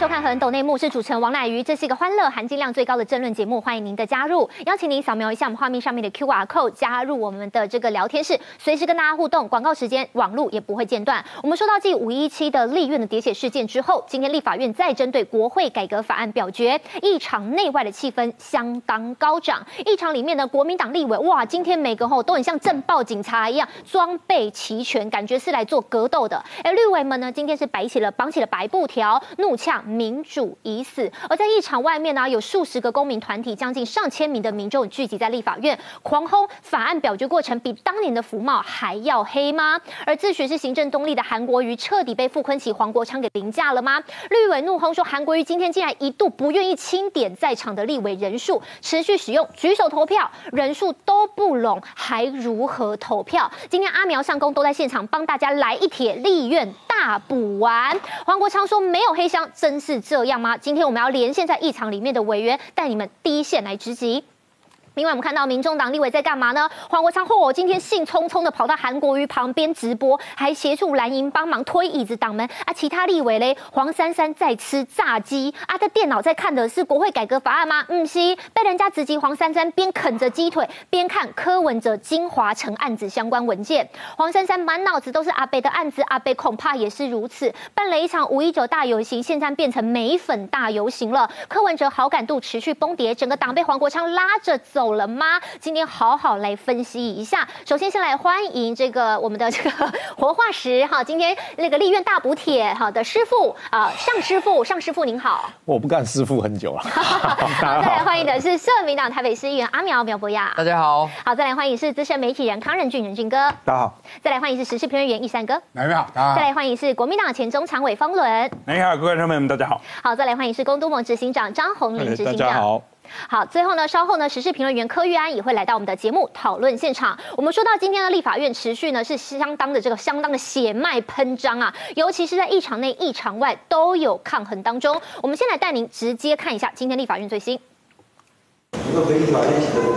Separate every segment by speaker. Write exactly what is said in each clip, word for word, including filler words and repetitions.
Speaker 1: 看《很懂内幕》，是主持人王乃瑜。这是一个欢乐、含金量最高的政论节目，欢迎您的加入。邀请您扫描一下我们画面上面的 Q R code， 加入我们的这个聊天室，随时跟大家互动。广告时间，网路也不会间断。我们说到继五一七的立院的喋血事件之后，今天立法院再针对国会改革法案表决，议场内外的气氛相当高涨。议场里面的国民党立委，哇，今天每个吼都很像镇暴警察一样，装备齐全，感觉是来做格斗的。而绿委们呢，今天是摆起了绑起了白布条，怒呛民主已死。而在议场外面呢，有数十个公民团体，将近上千名的民众聚集在立法院，狂轰法案表决过程比当年的服贸还要黑吗？而自诩是行政中立的韩国瑜，彻底被傅昆萁、黄国昌给凌驾了吗？绿委怒轰说，韩国瑜今天竟然一度不愿意清点在场的立委人数，持续使用举手投票，人数都不拢，还如何投票？今天阿苗上工都在现场帮大家来一帖立院大补完。黄国昌说没有黑箱，真是这样吗？今天我们要连线在议场里面的委员，带你们第一线来直击。另外，我们看到民众党立委在干嘛呢？黄国昌后，我今天兴冲冲的跑到韩国瑜旁边直播，还协助蓝营帮忙推椅子挡门啊。其他立委嘞，黄珊珊在吃炸鸡啊，在电脑在看的是国会改革法案吗？嗯，是被人家直击黄珊珊边啃着鸡腿边看柯文哲金华城案子相关文件。黄珊珊满脑子都是阿北的案子，阿北恐怕也是如此。办了一场五一九大游行，现在变成美粉大游行了。柯文哲好感度持续崩跌，整个党被黄国昌拉着走了吗？今天好好来分析一下。首先，先来欢迎这个我们的这个活化石哈，今天那个立院大补帖哈的师傅啊，尚师傅，尚师傅您好。
Speaker 2: 我不干师傅很久了。
Speaker 1: 好，再来欢迎的是社民党台北市议员阿苗苗博雅。
Speaker 3: 大家好。
Speaker 1: 好，再来欢迎是资深媒体人康仁俊仁俊哥。
Speaker 2: 大家好。
Speaker 1: 再来欢迎是时事评论员易山哥。
Speaker 4: 哪位好？大家好。
Speaker 1: 再来欢迎是国民党前中常委方伦。
Speaker 5: 你好，各位观众朋友们，大家好。
Speaker 1: 好，再来欢迎是公都盟执行长张宏麟执行长。
Speaker 2: 大家好。
Speaker 1: 好，最后呢，稍后呢，时事评论员柯玉安也会来到我们的节目讨论现场。我们说到今天的立法院持续呢是相当的这个相当的血脉喷张啊，尤其是在议场内、议场外都有抗衡当中。我们先来带您直接看一下今天立法院最新。
Speaker 6: 你们回立法院一起的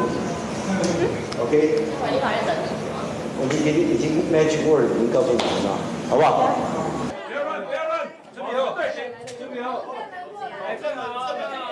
Speaker 6: ，OK？
Speaker 1: 回立法院等。
Speaker 6: 我们已经已经 match word 已经告诉你们了，好不好？
Speaker 5: 不要乱，不要乱，准备好，准备好，来正好，正好。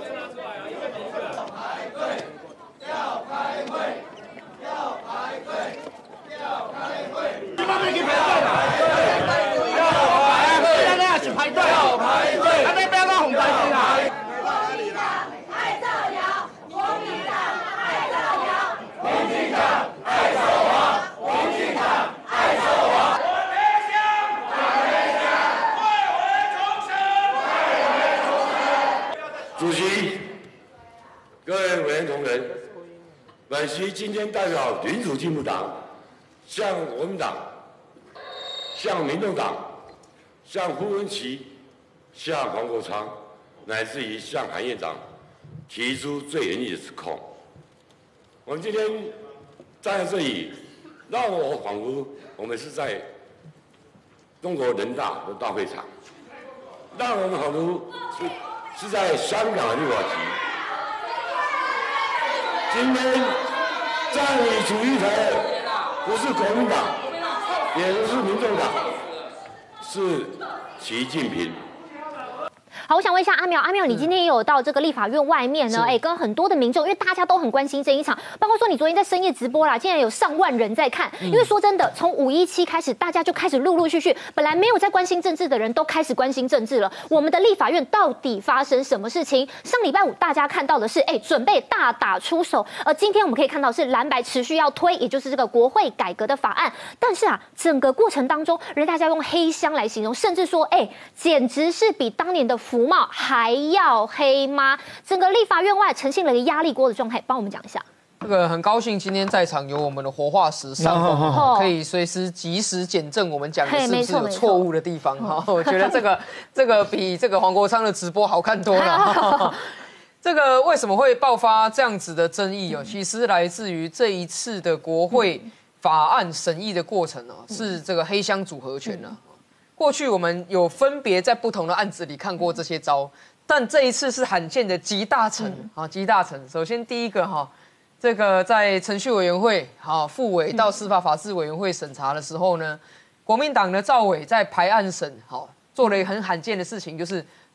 Speaker 7: 主席，各位委员同仁，本席今天代表民主进步党，向国民党、向民众党、向傅昆萁、向黄国昌，乃至于向韩院长提出最严厉的指控。我们今天站在这里，让我仿佛我们是在中国人大的大会场，让我们仿佛是。是在香港的立法局。今天占领主席台的不是国民党，也不是民众党，是习近平。
Speaker 1: 好，我想问一下阿苗，阿苗，你今天也有到这个立法院外面呢？哎，跟很多的民众，因为大家都很关心这一场，包括说你昨天在深夜直播啦，竟然有上万人在看。因为说真的，从五一七开始，大家就开始陆陆续续，本来没有在关心政治的人都开始关心政治了。我们的立法院到底发生什么事情？上礼拜五大家看到的是，哎，准备大打出手，而今天我们可以看到是蓝白持续要推，也就是这个国会改革的法案。但是啊，整个过程当中，人大家用黑箱来形容，甚至说，哎，简直是比当年的服贸还要黑吗？整个立法院外呈现了一个压力锅的状态，帮我们讲一下。
Speaker 3: 这个很高兴今天在场有我们的活化石上峰，可以随时及时检正我们讲的是不是有错误的地方哈。我觉得这个这个比这个黄国昌的直播好看多了。这个为什么会爆发这样子的争议哦？其实来自于这一次的国会法案审议的过程哦，是这个黑箱组合拳啊。过去我们有分别在不同的案子里看过这些招，但这一次是罕见的集大成啊！集大成。首先第一个哈，这个在程序委员会好副委到司法法制委员会审查的时候呢，国民党的赵伟在排案审好做了一个很罕见的事情，就是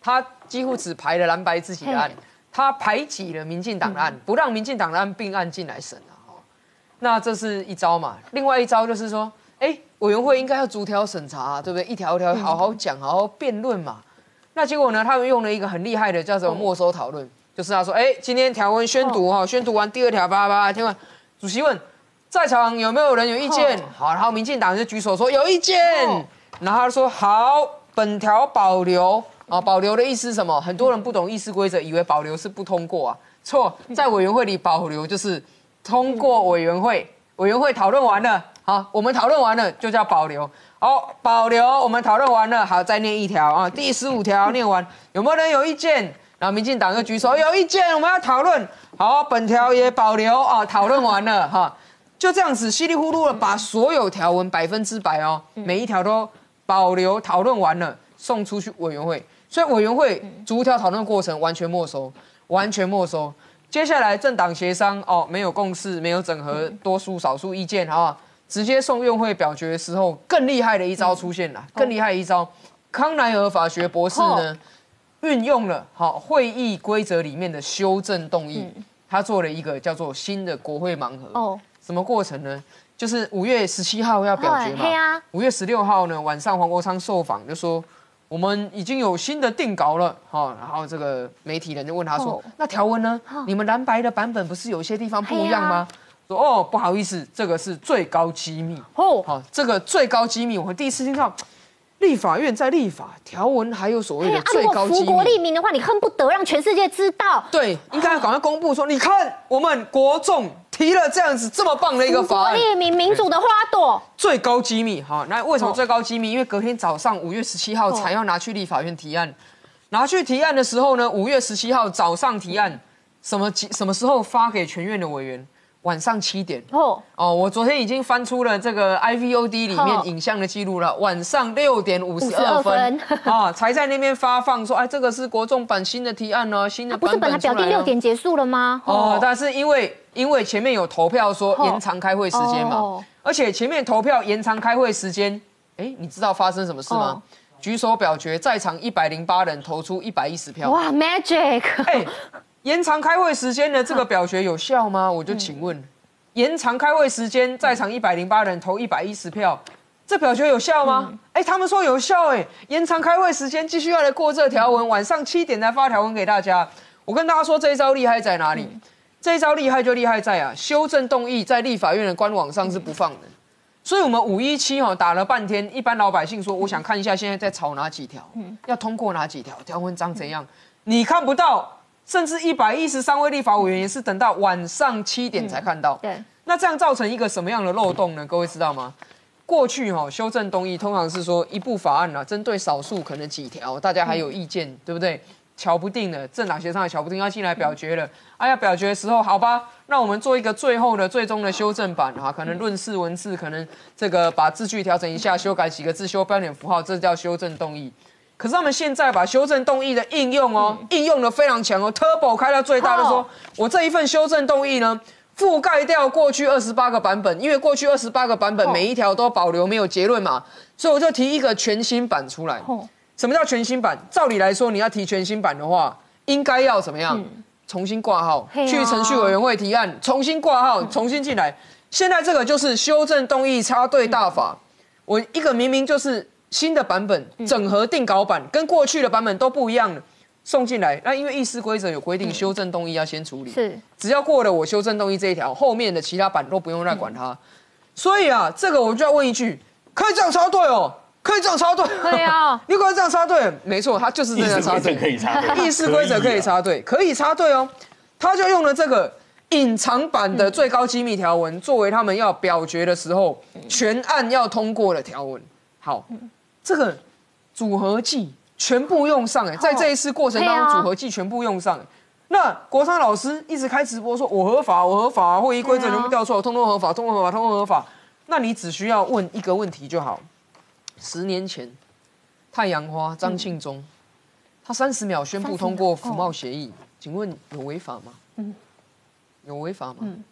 Speaker 3: 他几乎只排了蓝白自己的案，他排挤了民进党的案，不让民进党的案并案进来审啊。那这是一招嘛？另外一招就是说，哎，委员会应该要逐条审查、啊，对不对？一条一条好好讲，好好辩论嘛。那结果呢？他们用了一个很厉害的叫做没收讨论，就是他说，哎，今天条文宣读哈，宣读完第二条叭叭叭，听完主席问。在场有没有人有意见？好，然后民进党就举手说有意见，然后他说好，本条保留啊，保留的意思是什么？很多人不懂议事规则，以为保留是不通过啊，错，在委员会里保留就是通过委员会，委员会讨论完了，好，我们讨论完了就叫保留。好，保留我们讨论完了，好，再念一条啊，第十五条念完，有没有人有意见？然后民进党又举手有意见，我们要讨论。好，本条也保留啊，讨论完了哈。就这样子稀里糊涂的把所有条文百分之百哦，每一条都保留讨论完了，送出去委员会。所以委员会逐条讨论过程完全没收，完全没收。接下来政党协商哦，没有共识，没有整合多数少数意见啊，直接送院会表决的时候，更厉害的一招出现了，更厉害的一招，康乃尔法学博士呢运用了好会议规则里面的修正动议，他做了一个叫做新的国会盲盒。哦。什么过程呢？就是五月十七号要表决嘛，五月十六号呢晚上黄国昌受访就说我们已经有新的定稿了，哈，然后这个媒体人就问他说，那条文呢？你们蓝白的版本不是有些地方不一样吗？说哦不好意思，这个是最高机密哦，好，这个最高机密我们第一次听到。立法院在立法条文还有所谓的最高机密，
Speaker 1: 如果福国利民的话，你恨不得让全世界知道。
Speaker 3: 对，应该要赶快公布说，你看我们国众提了这样子这么棒的一个法案，
Speaker 1: 福国利民民主的花朵，
Speaker 3: 最高机密哈。那为什么最高机密？因为隔天早上五月十七号才要拿去立法院提案，拿去提案的时候呢，五月十七号早上提案，什么什么时候发给全院的委员？晚上七点哦哦，我昨天已经翻出了这个 I V O D 里面影像的记录了，晚上六点五十二分啊，才在那边发放说，哎，这个是国众版新的提案哦，新的版本出来了。不是本来
Speaker 1: 表定六点结束了吗？
Speaker 3: 哦，但是因为因为前面有投票说延长开会时间嘛，而且前面投票延长开会时间，哎，你知道发生什么事吗？举手表决，在场一百零八人投出一百一十票。
Speaker 1: 哇 ，Magic！
Speaker 3: 哎。延长开会时间的这个表决有效吗？我就请问，延长开会时间，在场一百零八人投一百一十票，这表决有效吗？哎、嗯，他们说有效，哎，延长开会时间，继续要来过这条文，晚上七点才发条文给大家。我跟大家说，这一招厉害在哪里？嗯、这一招厉害就厉害在啊，修正动议在立法院的官网上是不放的，所以我们五一七哈打了半天，一般老百姓说，我想看一下现在在吵哪几条，嗯、要通过哪几条，条文长怎样，你看不到。甚至一百一十三位立法委员也是等到晚上七点才看到。嗯、对，那这样造成一个什么样的漏洞呢？各位知道吗？过去哈、哦、修正动议通常是说一部法案啊，针对少数可能几条，大家还有意见，嗯、对不对？瞧不定了，政党协商也瞧不定，要进来表决了。嗯、啊，要表决的时候，好吧，那我们做一个最后的、最终的修正版啊，可能论事文字，可能这个把字句调整一下，修改几个字，修标点符号，这叫修正动议。可是他们现在把修正动议的应用哦，嗯、应用的非常强哦 ，Turbo 开到最大的说，我这一份修正动议呢，覆盖掉过去二十八个版本，因为过去二十八个版本每一条都保留没有结论嘛，所以我就提一个全新版出来。什么叫全新版？照理来说，你要提全新版的话，应该要怎么样？嗯、重新挂号，去程序委员会提案，重新挂号，重新进来。现在这个就是修正动议插队大法，我一个明明就是。新的版本整合定稿版跟过去的版本都不一样的送进来，那因为议事规则有规定，修正动议要先处理，是只要过了我修正动议这一条，后面的其他版都不用再管它。嗯、所以啊，这个我就要问一句：可以这样插队哦？可以这样插队？对啊，你可以这样插队？没错，他就是这样插队，
Speaker 2: 可以插队，
Speaker 3: 议事规则可以插队，可以插队哦。他就用了这个隐藏版的最高机密条文，作为他们要表决的时候全案要通过的条文。好。这个组合技全部用上哎，在这一次过程当中，组合技全部用上。那国昌老师一直开直播说，我合法，我合法，会议规则全部调错，通通合法，通通合法，通通合法。那你只需要问一个问题就好。十年前，太阳花张庆忠，他三十秒宣布通过服贸协议，请问有违法吗？嗯，有违法吗？嗯，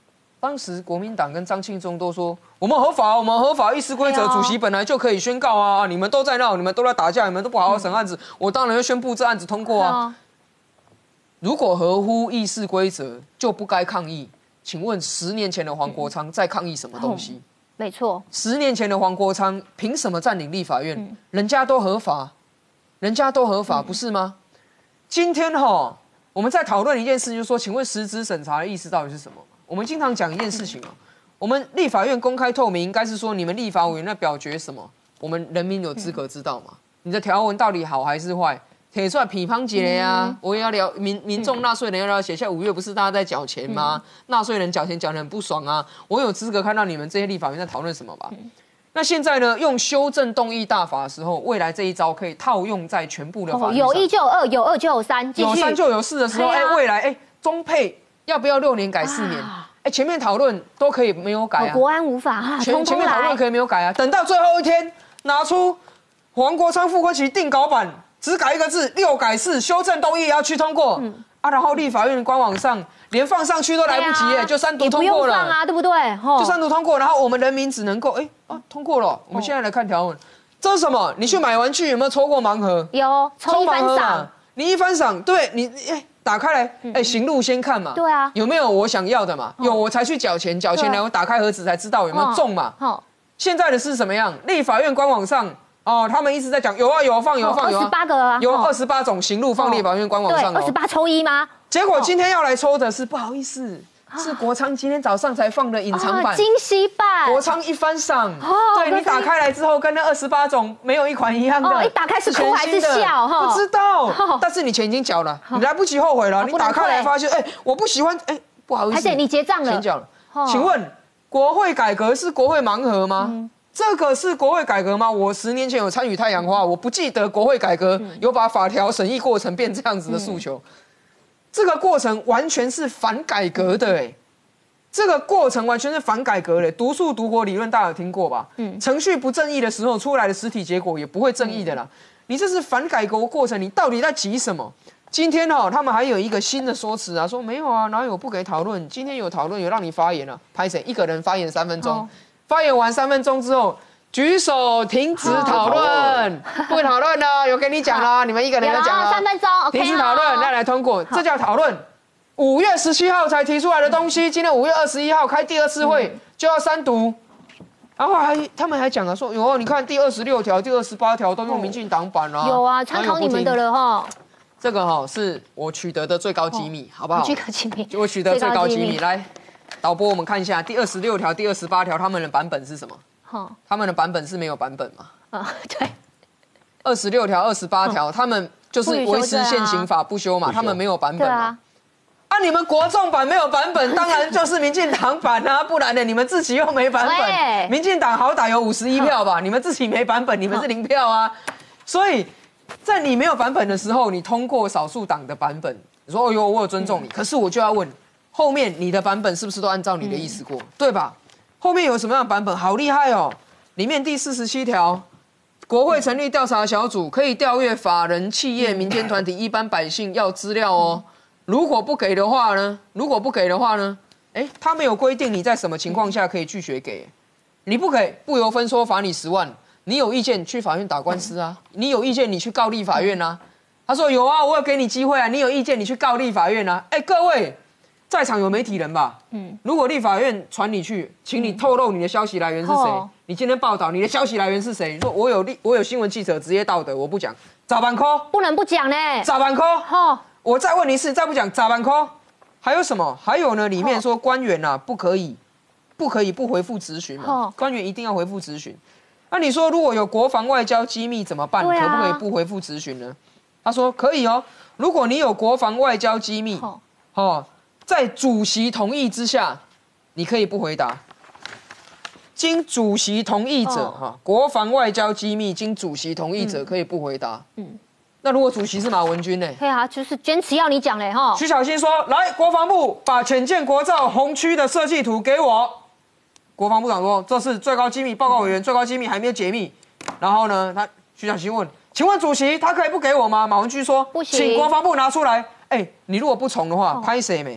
Speaker 3: 当时国民党跟张庆忠都说我们合法，我们合法，议事规则主席本来就可以宣告啊，你们都在闹，你们都在打架，你们都不好好审案子，我当然会宣布这案子通过啊。如果合乎议事规则，就不该抗议。请问十年前的黄国昌在抗议什么东西？
Speaker 1: 没错，
Speaker 3: 十年前的黄国昌凭什么占领立法院？嗯、人家都合法，人家都合法，嗯、不是吗？今天哈，我们在讨论一件事，就是说，请问实质审查的意思到底是什么？我们经常讲一件事情啊，嗯、我们立法院公开透明，应该是说你们立法委员在表决什么，我们人民有资格知道嘛？嗯、你的条文到底好还是坏？提出来批判一下啊！嗯、我也要聊民民众纳税人要了解，现在五月不是大家在缴钱吗？纳税、嗯、人缴钱缴得很不爽啊！我有资格看到你们这些立法院在讨论什么吧？嗯、那现在呢，用修正动议大法的时候，未来这一招可以套用在全部的法律上。哦、有一就有二，有二就有三，有三就有四的时候，哎、啊欸，未来哎、欸，中配要不要六年改四年？哎、啊欸，前面讨论都可以没有改啊。国安无法啊，前前面讨论可以没有改啊，等到最后一天拿出黄国昌、傅昆萁定稿版。只改一个字，六改四，修正动议要去通过、嗯、啊，然后立法院官网上连放上去都来不及耶，啊、就三读通过了，不用放啊，对不对？哦、就三读通过，然后我们人民只能够哎啊通过了。我们现在来看条文，这是什么？你去买玩具有没有抽过盲盒？有，抽一番赏。你一番赏，对你哎打开来，哎行路先看嘛。对啊。有没有我想要的嘛？有我才去缴钱，缴钱然后打开盒子才知道有没有中嘛。好，现在的是什么样？立法院官网上。哦，他们一直在讲有啊有放有放有二十八个啊，有二十八种行路放立法院官网上哦。二十八抽一吗？结果今天要来抽的是不好意思，是国昌今天早上才放的隐藏版、惊喜版。国昌一番赏，对你打开来之后跟那二十八种没有一款一样的。哦，一打开是哭还是笑？哈，不知道。但是你钱已经缴了，你来不及后悔了。你打开来发现，哎，我不喜欢，哎，不好意思，而且你结账了，钱缴了。请问国会改革是国会盲盒吗？这个是国会改革吗？我十年前有参与太阳花，我不记得国会改革有把法条审议过程变这样子的诉求。嗯、这个过程完全是反改革的，哎，这个过程完全是反改革的。毒树毒国理论大家有听过吧？嗯，程序不正义的时候出来的实体结果也不会正义的啦。嗯、你这是反改革过程，你到底在急什么？今天哈、哦，他们还有一个新的说辞啊，说没有啊，哪有不给讨论？今天有讨论，有让你发言啊，拍谁？一个人发言三分钟。哦，发言完三分钟之后，举手停止讨论，不讨论了，有跟你讲了，你们一个人在讲了，三分钟，停止讨论，再来通过，这叫讨论。五月十七号才提出来的东西，今天五月二十一号开第二次会就要三读，然后还他们还讲了说，有你看第二十六条、第二十八条都用民进党版啊，有啊，参考你们的了哈。这个哈是我取得的最高机密，好不好？最高机密，我取得最高机密，来。导播，我们看一下第二十六条、第二十八条，他们的版本是什么？哦、他们的版本是没有版本嘛？啊、哦，对。二十六条、二十八条，他们就是维持现行法不修嘛，他们没有版本嘛。啊，啊，你们国众版没有版本，当然就是民进党版啊，不然呢，你们自己又没版本。民进党好歹有五十一票吧，你们自己没版本，你们是零票啊。所以在你没有版本的时候，你通过少数党的版本，你说哦哟，我有尊重你，可是我就要问。后面你的版本是不是都按照你的意思过，嗯、对吧？后面有什么样的版本？好厉害哦！里面第四十七条，国会成立调查小组，可以调阅法人、企业、民间团体、一般百姓要资料哦。如果不给的话呢？如果不给的话呢？哎，他没有规定你在什么情况下可以拒绝给，你不给，不由分说罚你十万。你有意见去法院打官司啊？你有意见你去告立法院啊？他说有啊，我有给你机会啊。你有意见你去告立法院啊？哎，各位。在场有媒体人吧？嗯，如果立法院传你去，请你透露你的消息来源是谁？嗯、你今天报道你的消息来源是谁？你说我有立，我有新闻记者职业道德，我不讲，早班科不能不讲呢。早班科，哦，我再问你一次，再不讲早班科，还有什么？还有呢？里面说官员啊，不可以，不可以不回复质询嘛？哦、官员一定要回复质询。那你说如果有国防外交机密怎么办？啊、可不可以不回复质询呢？他说可以哦，如果你有国防外交机密，哦。哦在主席同意之下，你可以不回答。经主席同意者，哈、哦，国防外交机密经主席同意者可以不回答。嗯，那如果主席是马文君呢？对啊，就是坚持要你讲嘞，哈。徐小新说：“来，国防部把潜舰国造红区的设计图给我。”国防部长说：“这是最高机密，报告委员最高机密还没有解密。”然后呢，他徐小新问：“请问主席，他可以不给我吗？”马文君说：“不行，请国防部拿出来。”哎，你如果不从的话，拍谁没？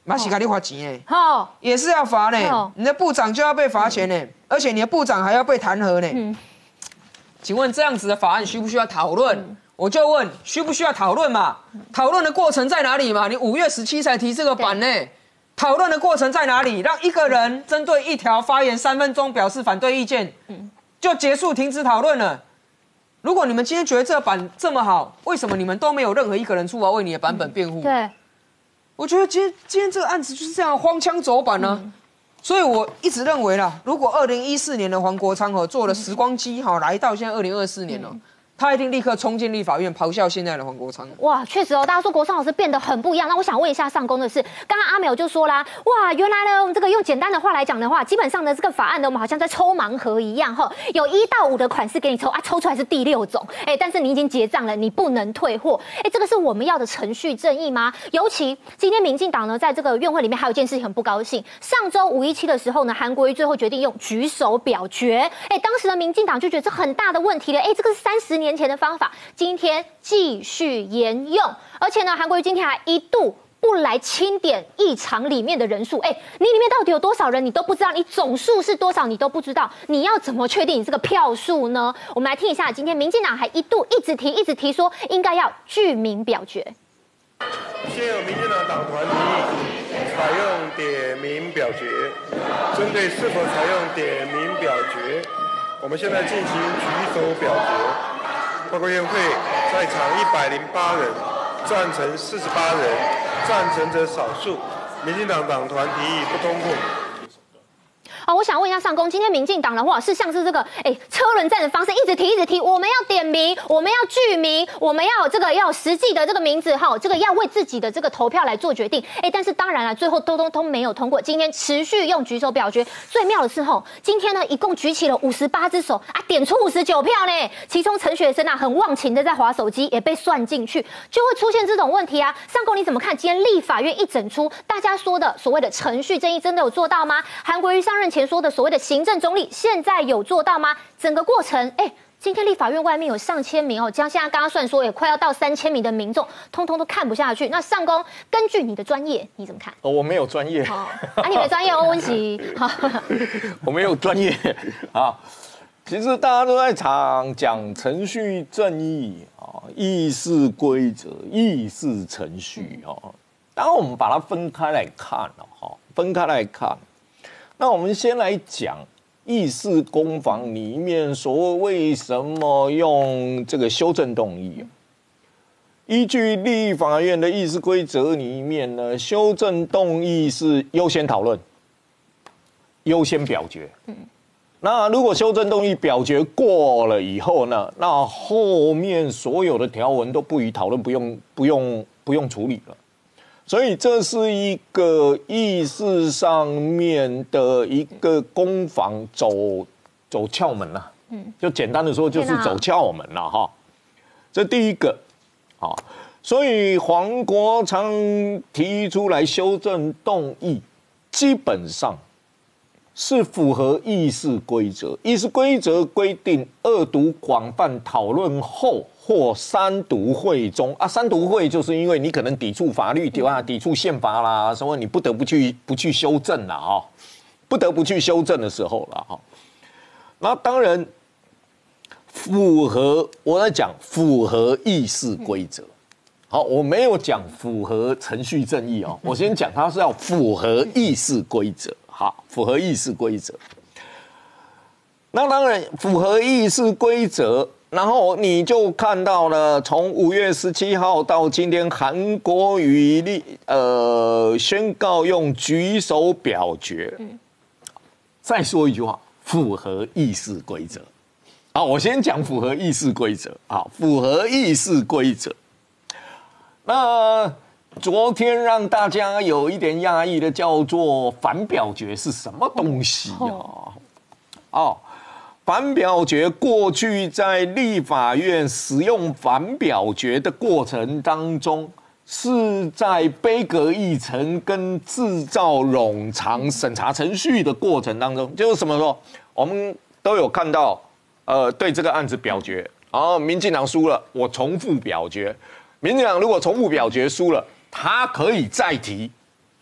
Speaker 3: 马西卡你罚钱哎，好，也是要罚呢。你的部长就要被罚钱呢，而且你的部长还要被弹劾呢。嗯，请问这样子的法案需不需要讨论？我就问，需不需要讨论嘛？讨论的过程在哪里嘛？你五月十七才提这个版呢，讨论的过程在哪里？让一个人针对一条发言三分钟表示反对意见，就结束停止讨论了。如果你们今天觉得这个版这么好，为什么你们都没有任何一个人出来为你的版本辩护？对。我觉得今天今天这个案子就是这样荒腔走板呢、啊，嗯、所以我一直认为啦，如果二零一四年的黄国昌哦做了时光机哈，来到现在二零二四年了、哦。嗯他一定立刻冲进立法院咆哮现在的黄国昌。
Speaker 1: 哇，确实哦，大家说国昌老师变得很不一样。那我想问一下上公的是，刚刚阿淼就说啦，哇，原来呢，我们这个用简单的话来讲的话，基本上呢这个法案呢，我们好像在抽盲盒一样哈，有一到五的款式给你抽啊，抽出来是第六种，哎，但是你已经结账了，你不能退货，哎，这个是我们要的程序正义吗？尤其今天民进党呢，在这个院会里面还有一件事情很不高兴，上周五一七的时候呢，韩国瑜最后决定用举手表决，哎，当时的民进党就觉得这很大的问题了，哎，这个是三十年前的方法。今天继续沿用，而且呢，韩国瑜今天还一度不来清点议场里面的人数。哎，你里面到底有多少人，你都不知道，你总数是多少，你都不知道，你要怎么确定你这个票数呢？我们来听一下，今天民进党还一度一直提，一直提说应该要具名表决。
Speaker 2: 现有民进党党团提议采用点名表决，针对是否采用点名表决，我们现在进行举手表决。报告院会在场一百零八人，赞成四十八人，赞成者少数。民进党党团提议不通过。
Speaker 1: 好，我想问一下上公，今天民进党的话是像是这个哎车轮战的方式，一直提一直提，我们要点名，我们要具名，我们要这个要实际的这个名字哈，这个要为自己的这个投票来做决定。哎，但是当然了，最后都都都没有通过。今天持续用举手表决，最妙的是吼，今天呢一共举起了五十八只手啊，点出五十九票呢，其中陈学生啊很忘情的在滑手机，也被算进去，就会出现这种问题啊。上公你怎么看？今天立法院一整出，大家说的所谓的程序正义真的有做到吗？韩国瑜上任前说的所谓的行政中立，现在有做到吗？整个过程，哎，今天立法院外面有上千名哦，将现在刚刚算说也快要到三千名的民众，通通都看不下去。那上公，根据你的专业，你怎么看？
Speaker 4: 哦，我没有专业。
Speaker 1: 哦、啊，你没专业哦，温习。
Speaker 4: 我没有专业啊。其实大家都在讲讲程序正义啊，议事规则、议事程序哦。当然，我们把它分开来看了哈，分开来看。那我们先来讲议事攻防里面说为什么用这个修正动议。依据立法院的议事规则里面呢，修正动议是优先讨论、优先表决。那如果修正动议表决过了以后呢，那后面所有的条文都不予讨论，不用不用不用处理了。所以这是一个议事上面的一个攻防走走窍门啦、啊，嗯，就简单的说就是走窍门了哈。这第一个，啊，所以黄国昌提出来修正动议，基本上是符合议事规则。议事规则规定，二读广泛讨论后。或三读会中啊，三读会就是因为你可能抵触法律对吧？抵触宪法啦，什么你不得不去不去修正啦哈，不得不去修正的时候了哈。那当然符合我在讲符合议事规则，好，我没有讲符合程序正义哦，我先讲它是要符合议事规则，好，符合议事规则。那当然符合议事规则。然后你就看到了，从五月十七号到今天，韩国瑜立呃宣告用举手表决。嗯、再说一句话，符合议事规则。好，我先讲符合议事规则。好，符合议事规则。那昨天让大家有一点讶异的，叫做反表决是什么东西啊？哦。哦反表决过去在立法院使用反表决的过程当中，是在杯葛议程跟制造冗长审查程序的过程当中，就是什么说，我们都有看到，呃，对这个案子表决，然后民进党输了，我重复表决，民进党如果重复表决输了，他可以再提，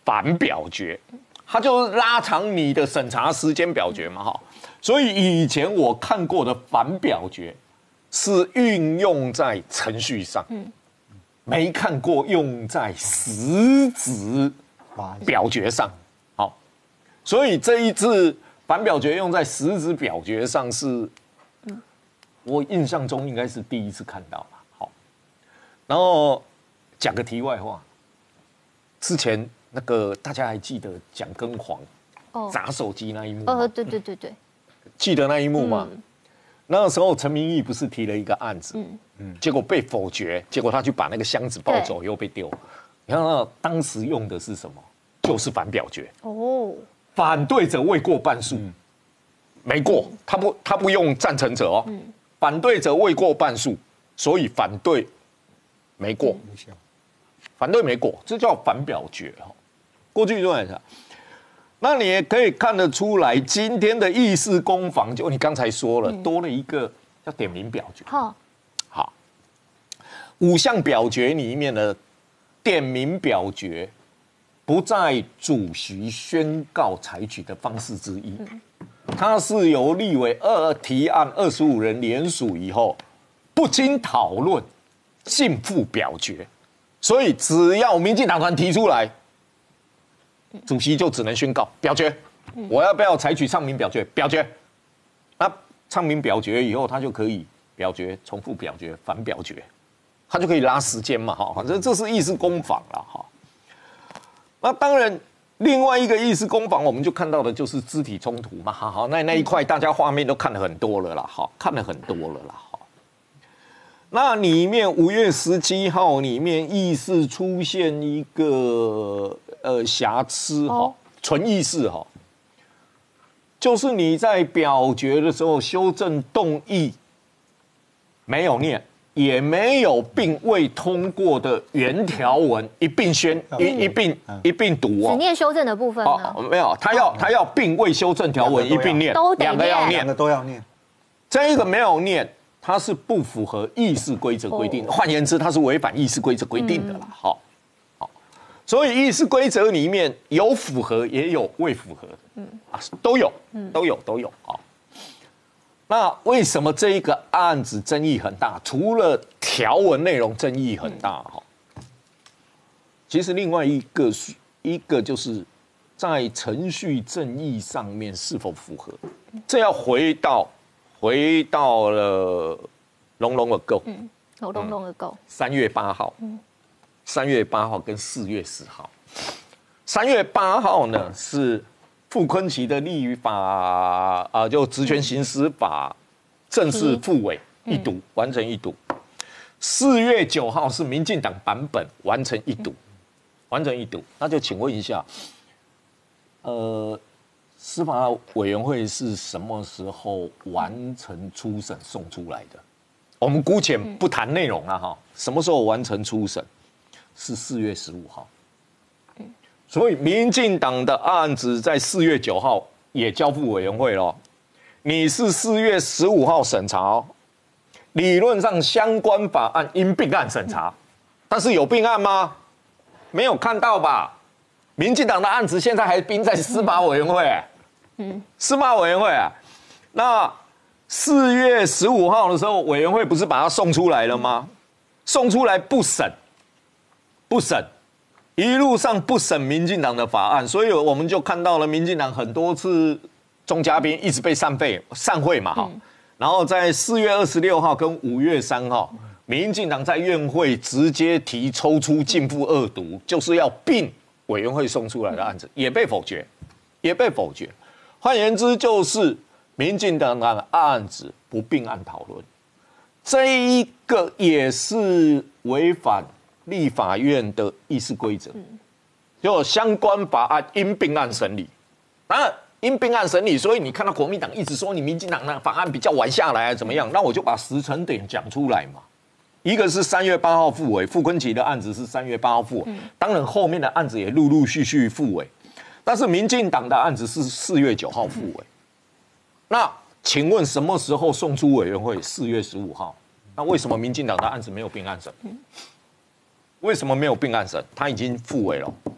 Speaker 4: 反表决，它就是拉长你的审查时间表决嘛，哈。所以以前我看过的反表决是运用在程序上，嗯，没看过用在实质表决上。好，所以这一次反表决用在实质表决上是，我印象中应该是第一次看到吧。好，然后讲个题外话，之前那个大家还记得蒋根煌砸手机那一幕吗？
Speaker 1: 哦，对对对对。
Speaker 4: 记得那一幕吗？嗯、那个时候陈明义不是提了一个案子，嗯嗯，结果被否决，结果他去把那个箱子抱走，又被丢。你看到当时用的是什么？就是反表决。哦，反对者未过半数，嗯、没过，他不他不用赞成者哦，嗯、反对者未过半数，所以反对没过，嗯、反对没过，这叫反表决哈。过去就来讲。那你也可以看得出来，今天的议事攻防，就你刚才说了，嗯、多了一个叫点名表决。好，好，五项表决里面的点名表决，不在主席宣告采取的方式之一，嗯、它是由立委二提案二十五人联署以后，不经讨论，逕付表决。所以只要民进党团提出来，主席就只能宣告表决，我要不要采取唱名表决？表决，那唱名表决以后，他就可以表决、重复表决、反表决，他就可以拉时间嘛，哈，反正这是议事攻防了，哈。那当然，另外一个议事攻防，我们就看到的就是肢体冲突嘛，好好，那那一块大家画面都看了很多了啦，好，看了很多了啦，好。那里面五月十七号里面议事出现一个。呃，瑕疵哈，纯意识哈，就是你在表决的时候修正动议没有念，也没有并未通过的原条文一并宣一一并一并读哦，
Speaker 1: 只念修正的部分
Speaker 4: 哦，没有，他要他要并未修正条文一并念，两个要念，
Speaker 8: 两个都要念，
Speaker 4: 这一个没有念，它是不符合议事规则规定的，换言之，它是违反议事规则规定的啦，好。所以议事规则里面有符合也有未符合的，嗯啊都有，都有都有啊。那为什么这一个案子争议很大？除了条文内容争议很大哈，其实另外一个是一个就是在程序正义上面是否符合，这要回到回到了 long long ago，
Speaker 1: 嗯 long long ago，
Speaker 4: 三月八号，嗯。三月八号跟四月十号，三月八号呢是傅崐萁的立法啊、呃，就职权行使法正式复委一读，嗯、完成一读。四月九号是民进党版本完成一读，完成一读。那就请问一下，呃，司法委员会是什么时候完成初审送出来的？我们姑且不谈内容了哈，什么时候完成初审？是四月十五号，所以民进党的案子在四月九号也交付委员会了。你是四月十五号审查，理论上相关法案应并案审查，但是有并案吗？没有看到吧？民进党的案子现在还并在司法委员会，嗯，司法委员会啊，那四月十五号的时候，委员会不是把它送出来了吗？送出来不审。不审，一路上不审民进党的法案，所以我们就看到了民进党很多次中嘉宾一直被散会散会嘛哈，嗯、然后在四月二十六号跟五月三号，民进党在院会直接提抽出逕付二读，就是要并委员会送出来的案子，也被否决，也被否决。换言之，就是民进党的案子不并案讨论，这一个也是违反立法院的议事规则，就相关法案应并案审理。当然，因并案审理，所以你看到国民党一直说你民进党的法案比较晚下来，怎么样？那我就把时程点讲出来嘛。一个是三月八号复委，傅崐萁的案子是三月八号复委，当然后面的案子也陆陆续续复委，但是民进党的案子是四月九号复委。那请问什么时候送出委员会？四月十五号。那为什么民进党的案子没有并案审？为什么没有并案审？他已经复委了，他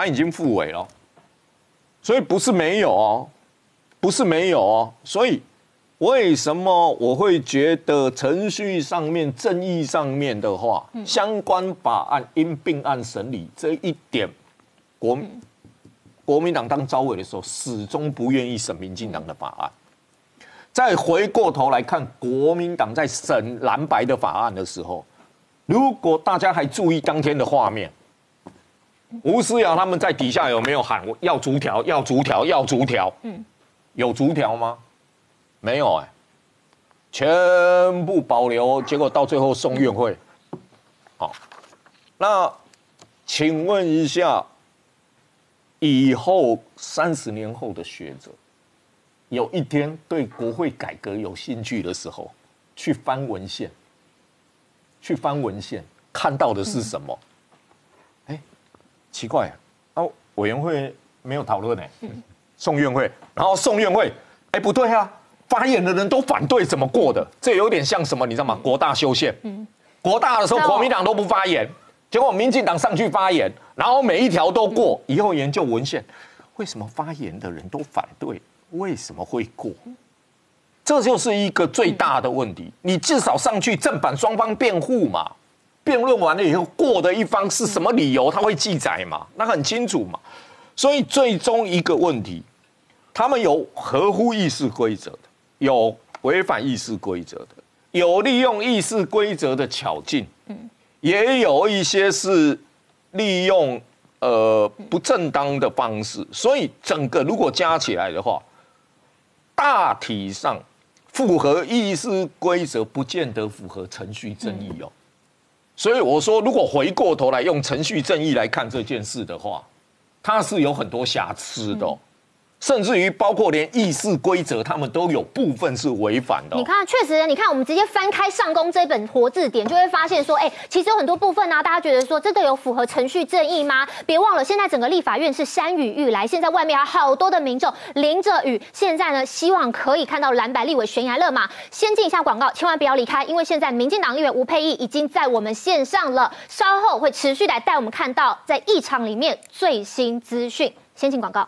Speaker 4: 他已经复委了，所以不是没有哦，不是没有哦，所以为什么我会觉得程序上面、正义上面的话，嗯、相关法案因并案审理这一点，国、嗯、国民党当召委的时候，始终不愿意审民进党的法案。再回过头来看，国民党在审蓝白的法案的时候，如果大家还注意当天的画面，吴思瑶他们在底下有没有喊要逐条、要逐条、要逐条？嗯，有逐条吗？没有哎、欸，全部保留，结果到最后送院会。好，那请问一下，以后三十年后的学者，有一天对国会改革有兴趣的时候，去翻文献，去翻文献，看到的是什么？哎、欸，奇怪啊，委员会没有讨论哎，送院会，然后送院会，哎、欸，不对啊。发言的人都反对，怎么过的？这有点像什么？你知道吗？国大修宪，嗯，国大的时候国民党都不发言，结果民进党上去发言，然后每一条都过。以后研究文献，为什么发言的人都反对？为什么会过？这就是一个最大的问题。你至少上去正反双方辩护嘛，辩论完了以后，过的一方是什么理由，他会记载嘛，那很清楚嘛。所以最终一个问题，他们有合乎议事规则的。有违反议事规则的，有利用议事规则的巧劲，嗯，也有一些是利用呃不正当的方式，所以整个如果加起来的话，大体上符合议事规则，不见得符合程序正义哦。所以我说，如果回过头来用程序正义来看这件事的话，它是有很多瑕疵的哦。甚至于包括连议事规则，他们都有部分是违反的、哦。
Speaker 1: 你看，确实，你看我们直接翻开上公这本活字典，就会发现说，哎、欸，其实有很多部分呢、啊，大家觉得说真的有符合程序正义吗？别忘了，现在整个立法院是山雨欲来，现在外面还有好多的民众淋着雨，现在呢，希望可以看到蓝白立委悬崖勒马。先进一下广告，千万不要离开，因为现在民进党立委吴沛忆已经在我们线上了，稍后会持续来带我们看到在议场里面最新资讯。先进广告。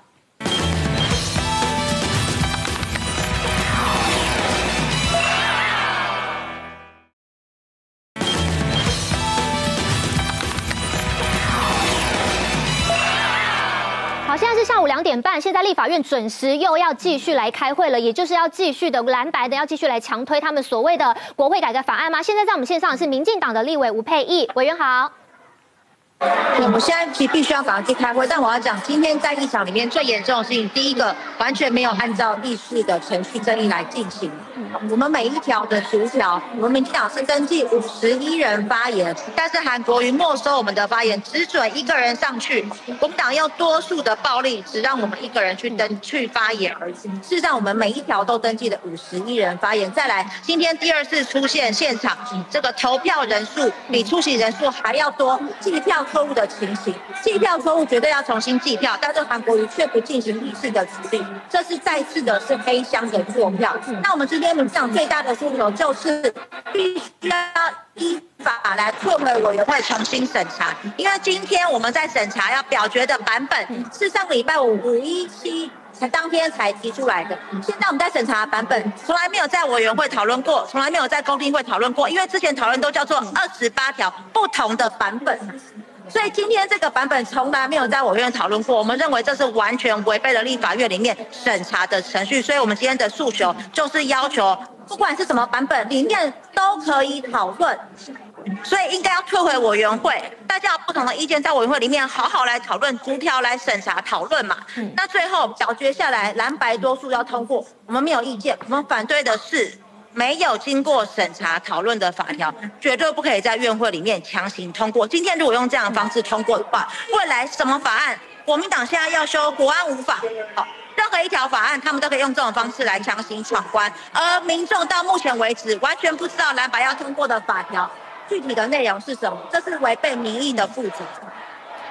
Speaker 1: 好，现在是下午两点半，现在立法院准时又要继续来开会了，也就是要继续的蓝白的要继续来强推他们所谓的国会改革法案吗？现在在我们线上的是民进党的立委吴沛忆委员好。
Speaker 8: 我们现在其实必须要赶快去开会，但我要讲，今天在议场里面最严重的事情，第一个完全没有按照议事的程序正义来进行。我们每一条的逐条，我们民进党是登记五十一人发言，但是韩国瑜没收我们的发言，只准一个人上去。国民党用多数的暴力，只让我们一个人去登去发言而已。事实上，我们每一条都登记了五十一人发言。再来，今天第二次出现现场这个投票人数比出席人数还要多，计票错误的情形，计票错误绝对要重新计票，但是韩国瑜却不进行议事的处理，这是再次的是黑箱的作票。那我们今天民进党最大的诉求就是必须要依法来退回委员会重新审查，因为今天我们在审查要表决的版本是上礼拜五五一七才当天才提出来的，现在我们在审查的版本从来没有在委员会讨论过，从来没有在公听会讨论过，因为之前讨论都叫做二十八条不同的版本。所以今天这个版本从来没有在委员讨论过，我们认为这是完全违背了立法院里面审查的程序，所以我们今天的诉求就是要求，不管是什么版本里面都可以讨论，所以应该要退回委员会，大家有不同的意见在委员会里面好好来讨论，逐条来审查讨论嘛。那最后表决下来，蓝白多数要通过，我们没有意见，我们反对的是没有经过审查讨论的法条，绝对不可以在院会里面强行通过。今天如果用这样的方式通过的话，未来什么法案，国民党现在要修国安五法，好，任何一条法案，他们都可以用这种方式来强行闯关。而民众到目前为止完全不知道蓝白要通过的法条具体的内容是什么，这是违背民意的负责。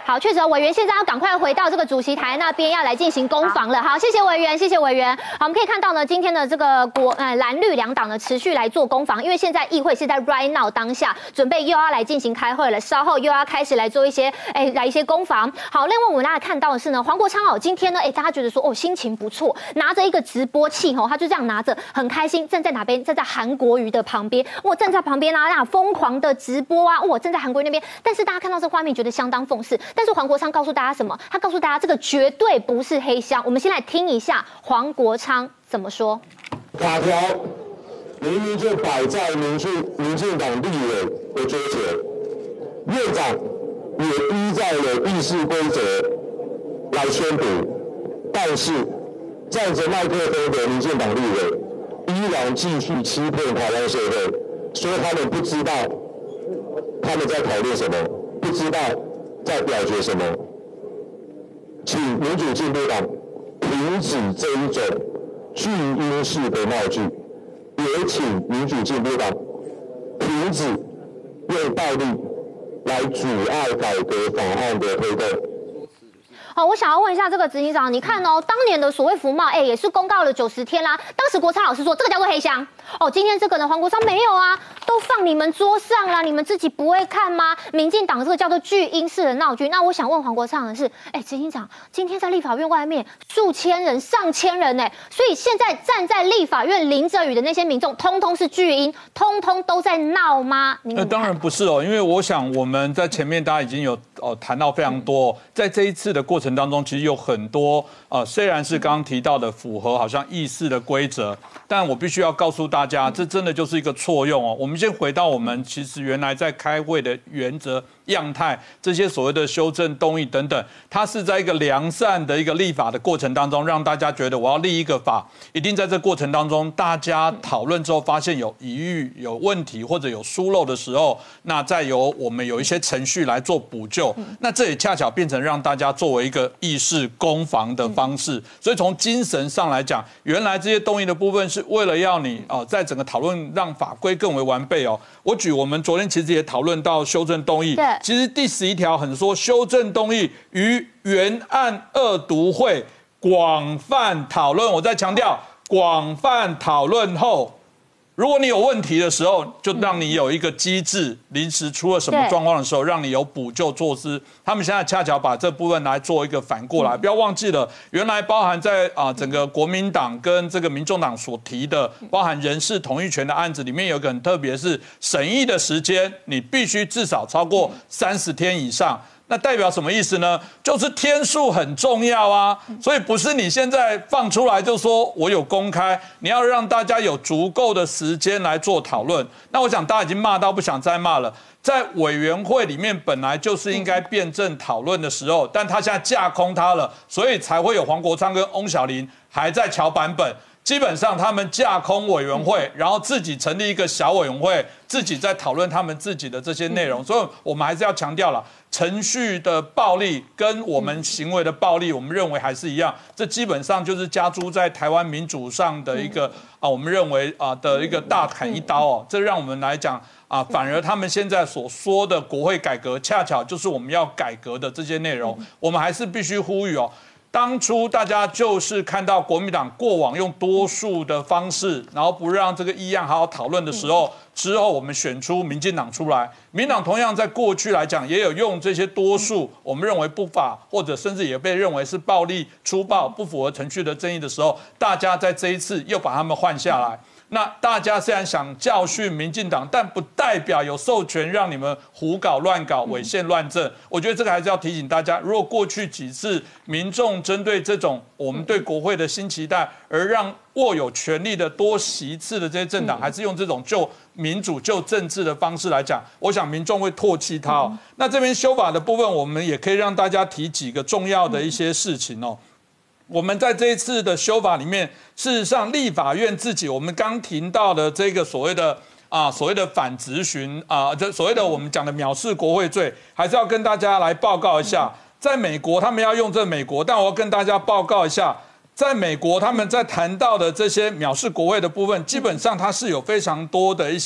Speaker 1: 好，确实，委员现在要赶快回到这个主席台那边，要来进行攻防了。好，谢谢委员，谢谢委员。好，我们可以看到呢，今天的这个国呃蓝绿两党呢持续来做攻防，因为现在议会是在 right now 当下，准备又要来进行开会了，稍后又要开始来做一些哎来一些攻防。好，另外我们大家看到的是呢，黄国昌哦，今天呢，哎大家觉得说哦心情不错，拿着一个直播器哦，他就这样拿着，很开心，站在哪边？站在韩国瑜的旁边，我站在旁边啊，那疯狂的直播啊，我站在韩国瑜那边。但是大家看到这画面，觉得相当讽刺。但是黄国昌告诉大家什么？他告诉大家，这个绝对不是黑箱。我们先来听一下黄国昌怎么说。
Speaker 9: 法条明明就摆在民进民进党立委的桌前，院长也依照了议事规则来宣读，但是站着麦克风的民进党立委依然继续欺骗台湾社会，说他们不知道他们在讨论什么，不知道在表决什么。请民主进步党停止这一种巨婴式的闹剧，也请民主进步党停止用暴力来阻碍改革法案的推动。
Speaker 1: 好，我想要问一下这个执行长，你看哦，当年的所谓服贸，哎，也是公告了九十天啦。当时国昌老师说这个叫做黑箱，哦，今天这个呢，黄国昌没有啊，都放你们桌上啦，你们自己不会看吗？民进党这个叫做巨婴式的闹剧。那我想问黄国昌的是，哎，执行长，今天在立法院外面数千人、上千人哎，所以现在站在立法院淋着雨的那些民众，通通是巨婴，通通都在闹吗？
Speaker 10: 那当然不是哦，因为我想我们在前面大家已经有哦谈到非常多、哦，在这一次的过程当中，其实有很多呃，虽然是刚刚提到的符合好像议事的规则，但我必须要告诉大家，这真的就是一个错用哦。我们先回到我们其实原来在开会的原则、样态，这些所谓的修正动议等等，它是在一个良善的一个立法的过程当中，让大家觉得我要立一个法，一定在这过程当中，大家讨论之后发现有疑虑、有问题或者有疏漏的时候，那再由我们有一些程序来做补救。那这也恰巧变成让大家作为一个议事攻防的方式。所以从精神上来讲，原来这些动议的部分是为了要你啊、呃，在整个讨论让法规更为完备哦。我举我们昨天其实也讨论到修正动议，其实第十一条很说修正动议于原案二读会广泛讨论，我再强调广泛讨论后，如果你有问题的时候，就让你有一个机制，临时出了什么状况的时候，让你有补救措施。他们现在恰巧把这部分来做一个反过来，不要忘记了，原来包含在啊整个国民党跟这个民众党所提的，包含人事同意权的案子里面有一个很特别，是审议的时间，你必须至少超过三十天以上。那代表什么意思呢？就是天数很重要啊，所以不是你现在放出来就说我有公开，你要让大家有足够的时间来做讨论。那我想大家已经骂到不想再骂了，在委员会里面本来就是应该辩证讨论的时候，但他现在架空他了，所以才会有黄国昌跟翁小玲还在瞧版本。基本上他们架空委员会，然后自己成立一个小委员会，自己在讨论他们自己的这些内容。所以我们还是要强调了，程序的暴力跟我们行为的暴力，我们认为还是一样。这基本上就是加诸在台湾民主上的一个啊，我们认为啊的一个大砍一刀哦。这让我们来讲啊，反而他们现在所说的国会改革，恰巧就是我们要改革的这些内容。我们还是必须呼吁哦。当初大家就是看到国民党过往用多数的方式，然后不让这个议案好好讨论的时候，之后我们选出民进党出来。民党同样在过去来讲，也有用这些多数，我们认为不法，或者甚至也被认为是暴力粗暴、不符合程序的争议的时候，大家在这一次又把他们换下来。那大家虽然想教训民进党，但不代表有授权让你们胡搞乱搞、违宪乱政。我觉得这个还是要提醒大家，如果过去几次民众针对这种我们对国会的新期待，而让握有权力的多席次的这些政党，还是用这种就民主、就政治的方式来讲，我想民众会唾弃它哦。那这边修法的部分，我们也可以让大家提几个重要的一些事情哦。我们在这一次的修法里面，事实上立法院自己，我们刚提到的这个所谓的啊所谓的反质询啊，这所谓的我们讲的藐视国会罪，还是要跟大家来报告一下。在美国，他们要用这美国，但我要跟大家报告一下，在美国他们在谈到的这些藐视国会的部分，基本上它是有非常多的一些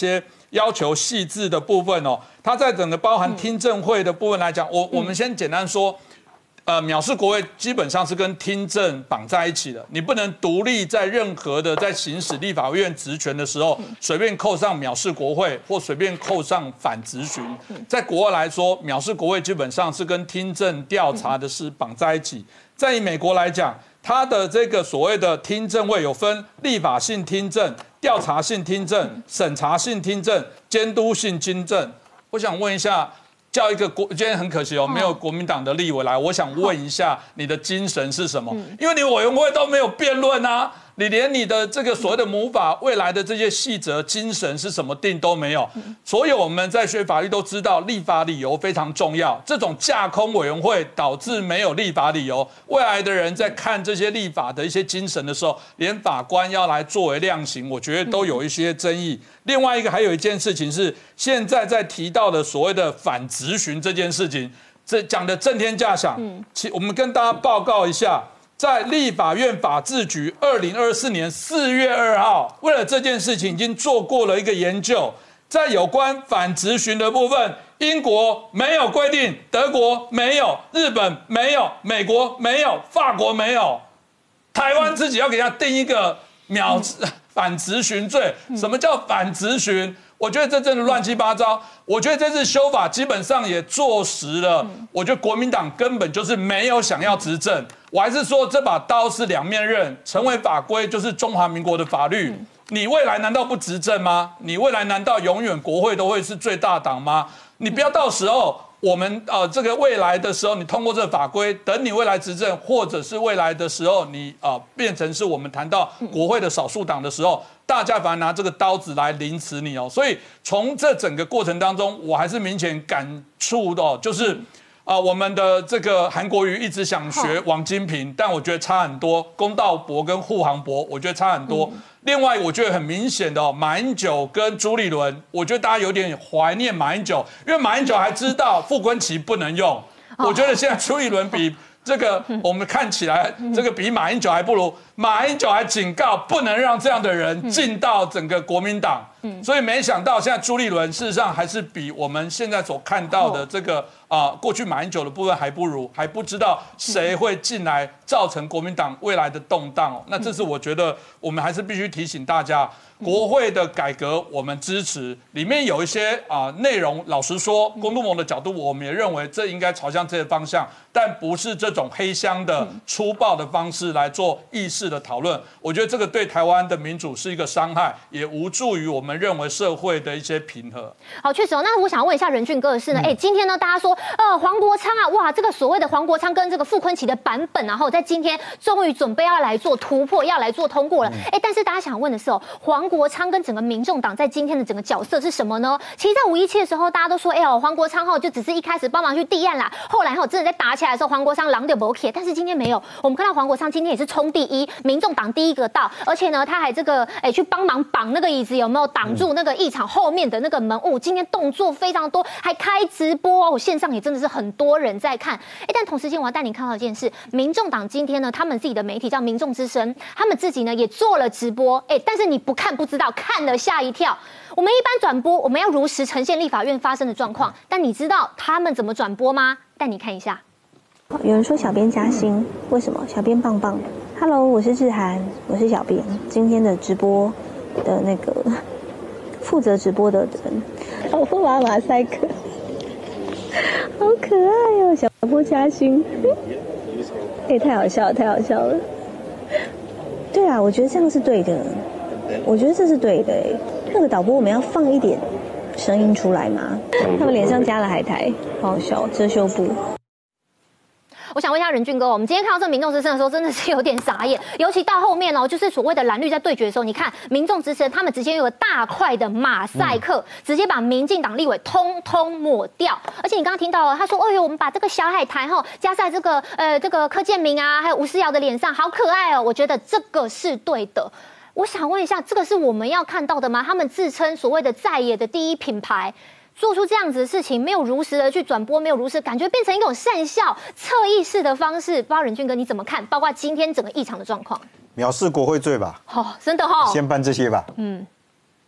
Speaker 10: 要求细致的部分哦，它在整个包含听证会的部分来讲，我我们先简单说。呃，藐视国会基本上是跟听证绑在一起的，你不能独立在任何的在行使立法院职权的时候，随便扣上藐视国会或随便扣上反质询。在国外来说，藐视国会基本上是跟听证调查的事绑在一起。在以美国来讲，它的这个所谓的听证会有分立法性听证、调查性听证、审查性听证、监督性听证。我想问一下。叫一个国，今天很可惜哦，没有国民党的立委来。我想问一下，你的精神是什么？因为你委员会都没有辩论啊，你连你的这个所谓的母法未来的这些细则精神是什么定都没有。所以我们在学法律都知道，立法理由非常重要。这种架空委员会导致没有立法理由，未来的人在看这些立法的一些精神的时候，连法官要来作为量刑，我觉得都有一些争议。另外一个还有一件事情是，现在在提到的所谓的反质询这件事情，这讲的震天价响。嗯，其我们跟大家报告一下，在立法院法制局二零二四年四月二号，为了这件事情已经做过了一个研究，在有关反质询的部分，英国没有规定，德国没有，日本没有，美国没有，法国没有，台湾自己要给他定一个秒。嗯反质询罪，什么叫反质询？我觉得这真的乱七八糟。我觉得这次修法基本上也坐实了，我觉得国民党根本就是没有想要执政。我还是说这把刀是两面刃，成为法规就是中华民国的法律。你未来难道不执政吗？你未来难道永远国会都会是最大党吗？你不要到时候。我们呃，这个未来的时候，你通过这个法规，等你未来执政，或者是未来的时候，你呃变成是我们谈到国会的少数党的时候，大家反而拿这个刀子来凌迟你哦。所以从这整个过程当中，我还是明显感触到，就是啊、呃，我们的这个韩国瑜一直想学王金平，但我觉得差很多。公道伯跟护航伯，我觉得差很多。嗯另外，我觉得很明显的哦，马英九跟朱立伦，我觉得大家有点怀念马英九，因为马英九还知道傅昆萁不能用。我觉得现在朱立伦比这个我们看起来，这个比马英九还不如。马英九还警告不能让这样的人进到整个国民党。所以没想到现在朱立伦事实上还是比我们现在所看到的这个啊、呃、过去马英九的部分还不如，还不知道谁会进来造成国民党未来的动荡哦。那这是我觉得我们还是必须提醒大家，国会的改革我们支持，里面有一些啊、呃、内容，老实说，公路盟的角度我们也认为这应该朝向这些方向，但不是这种黑箱的粗暴的方式来做议事的讨论。我觉得这个对台湾的民主是一个伤害，也无助于我们认为社会的一些平和。
Speaker 1: 好，确实哦。那我想问一下任俊哥的是呢，哎、嗯，今天呢，大家说，呃，黄国昌啊，哇，这个所谓的黄国昌跟这个傅昆萁的版本、啊，然后在今天终于准备要来做突破，要来做通过了。哎、嗯，但是大家想问的是哦，黄国昌跟整个民众党在今天的整个角色是什么呢？其实，在五一七的时候，大家都说，哎呦，黄国昌哈就只是一开始帮忙去递案啦，后来哈真的在打起来的时候，黄国昌狼就不起，但是今天没有，我们看到黄国昌今天也是冲第一，民众党第一个到，而且呢，他还这个哎去帮忙绑那个椅子，有没有挡住那个议场后面的那个门雾？今天动作非常多，还开直播哦，线上也真的是很多人在看。哎，但同时间我要带你看到一件事，民众党今天呢，他们自己的媒体叫民众之声，他们自己呢也做了直播，哎，但是你不看不知道，看了吓一跳。我们一般转播，我们要如实呈现立法院发生的状况，但你知道他们怎么转播吗？带你看一下。
Speaker 11: 有人说小编加薪，为什么？小编棒棒。Hello， 我是志涵，我是小编，今天的直播的那个负责直播的人，老婆妈马赛克，好可爱哦，小波加薪，哎、欸，太好笑了，太好笑了。对啊，我觉得这样是对的，我觉得这是对的、欸。那个导播，我们要放一点声音出来吗？他们脸上加了海苔，好好笑，遮羞布。
Speaker 1: 我想问一下任俊哥，我们今天看到这民众之声的时候，真的是有点傻眼，尤其到后面哦，就是所谓的蓝绿在对决的时候，你看民众之声他们直接有个大块的马赛克，嗯、直接把民进党立委通通抹掉。而且你刚刚听到他说，哎呦，我们把这个小海苔哈加在这个呃这个柯建铭啊，还有吴思瑶的脸上，好可爱哦。我觉得这个是对的。我想问一下，这个是我们要看到的吗？他们自称所谓的在野的第一品牌。做出这样子的事情，没有如实的去转播，没有如实，感觉变成一种善笑、侧翼式的方式。不知道任俊哥你怎么看？包括今天整个议场的状况，
Speaker 12: 藐视国会罪吧？
Speaker 1: 哦，真的哈、哦，
Speaker 12: 先办这些吧。
Speaker 1: 嗯，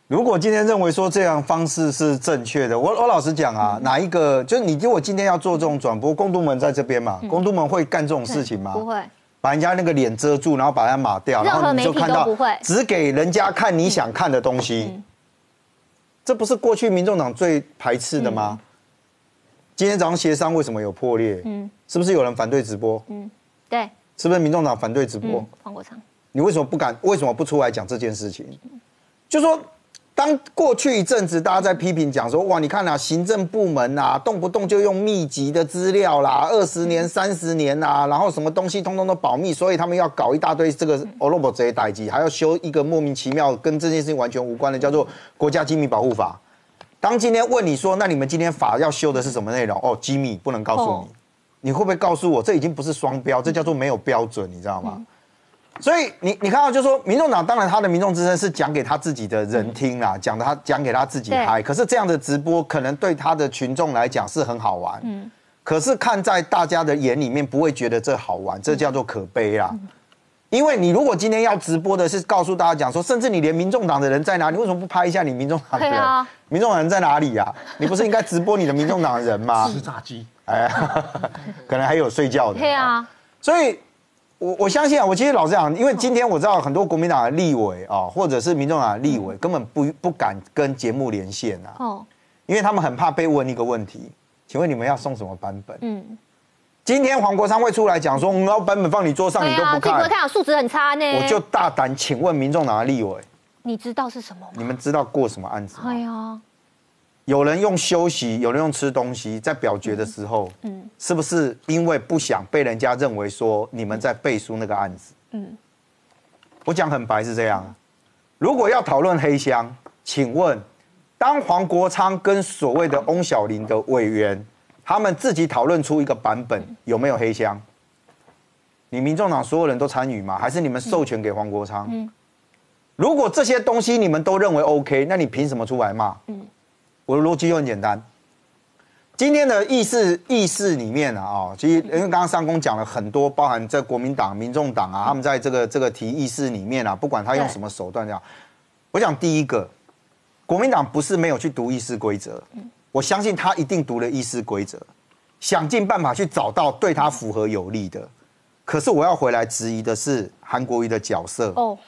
Speaker 12: 如果今天认为说这样方式是正确的，我我老实讲啊，嗯、哪一个就是你如果今天要做这种转播，公督们在这边嘛，嗯、公督们会干这种事情吗？
Speaker 1: 不会。
Speaker 12: 把人家那个脸遮住，然后把人家码掉，然后你就看到只给人家看你想看的东西，嗯、这不是过去民众党最排斥的吗？嗯、今天早上协商为什么有破裂？嗯，是不是有人反对直播？嗯，
Speaker 1: 对，
Speaker 12: 是不是民众党反对直播？
Speaker 1: 嗯、黄国昌，
Speaker 12: 你为什么不敢？为什么不出来讲这件事情？嗯、就说。当过去一阵子大家在批评讲说，哇，你看啊，行政部门啊，动不动就用密集的资料啦，二十年、三十年啊，然后什么东西通通都保密，所以他们要搞一大堆这个欧罗巴这些代际，还要修一个莫名其妙跟这件事情完全无关的叫做国家机密保护法。当今天问你说，那你们今天法要修的是什么内容？哦，机密不能告诉你，哦、你会不会告诉我？这已经不是双标，这叫做没有标准，你知道吗？嗯所以你你看到就是说，民众党当然他的民众之声是讲给他自己的人听啦，讲的他讲给他自己嗨。可是这样的直播可能对他的群众来讲是很好玩，嗯。可是看在大家的眼里面不会觉得这好玩，这叫做可悲啦。嗯、因为你如果今天要直播的是告诉大家讲说，甚至你连民众党的人在哪里，为什么不拍一下你民众党的人？啊、民众党人在哪里呀、啊？你不是应该直播你的民众党的人吗？
Speaker 13: 吃炸鸡，
Speaker 12: 哎，可能还有睡觉的。
Speaker 1: 对啊，
Speaker 12: 所以。我我相信啊，我其实老实讲，因为今天我知道很多国民党的立委啊，或者是民众党的立委，根本不不敢跟节目连线啊，哦，因为他们很怕被问一个问题，请问你们要送什么版本？嗯，今天黄国昌会出来讲说，我们要版本放你桌上，你都不看，
Speaker 1: 你不看，素质很差呢。
Speaker 12: 我就大胆请问民众党的立委，
Speaker 1: 你知道是什么吗？
Speaker 12: 你们知道过什么案子吗？
Speaker 1: 哎呀。
Speaker 12: 有人用休息，有人用吃东西，在表决的时候，嗯，是不是因为不想被人家认为说你们在背书那个案子？嗯，我讲很白是这样。如果要讨论黑箱，请问，当黄国昌跟所谓的翁小玲的委员，他们自己讨论出一个版本，有没有黑箱？你民众党所有人都参与吗？还是你们授权给黄国昌？嗯，如果这些东西你们都认为 OK， 那你凭什么出来骂？嗯。我的逻辑就很简单，今天的议事议事里面啊，哦，其实因为刚刚上公讲了很多，包含在国民党、民众党啊，他们在这个这个提议事里面啊，不管他用什么手段这样，我讲第一个，国民党不是没有去读议事规则，我相信他一定读了议事规则，想尽办法去找到对他符合有利的。可是我要回来质疑的是韩国瑜的角色哦。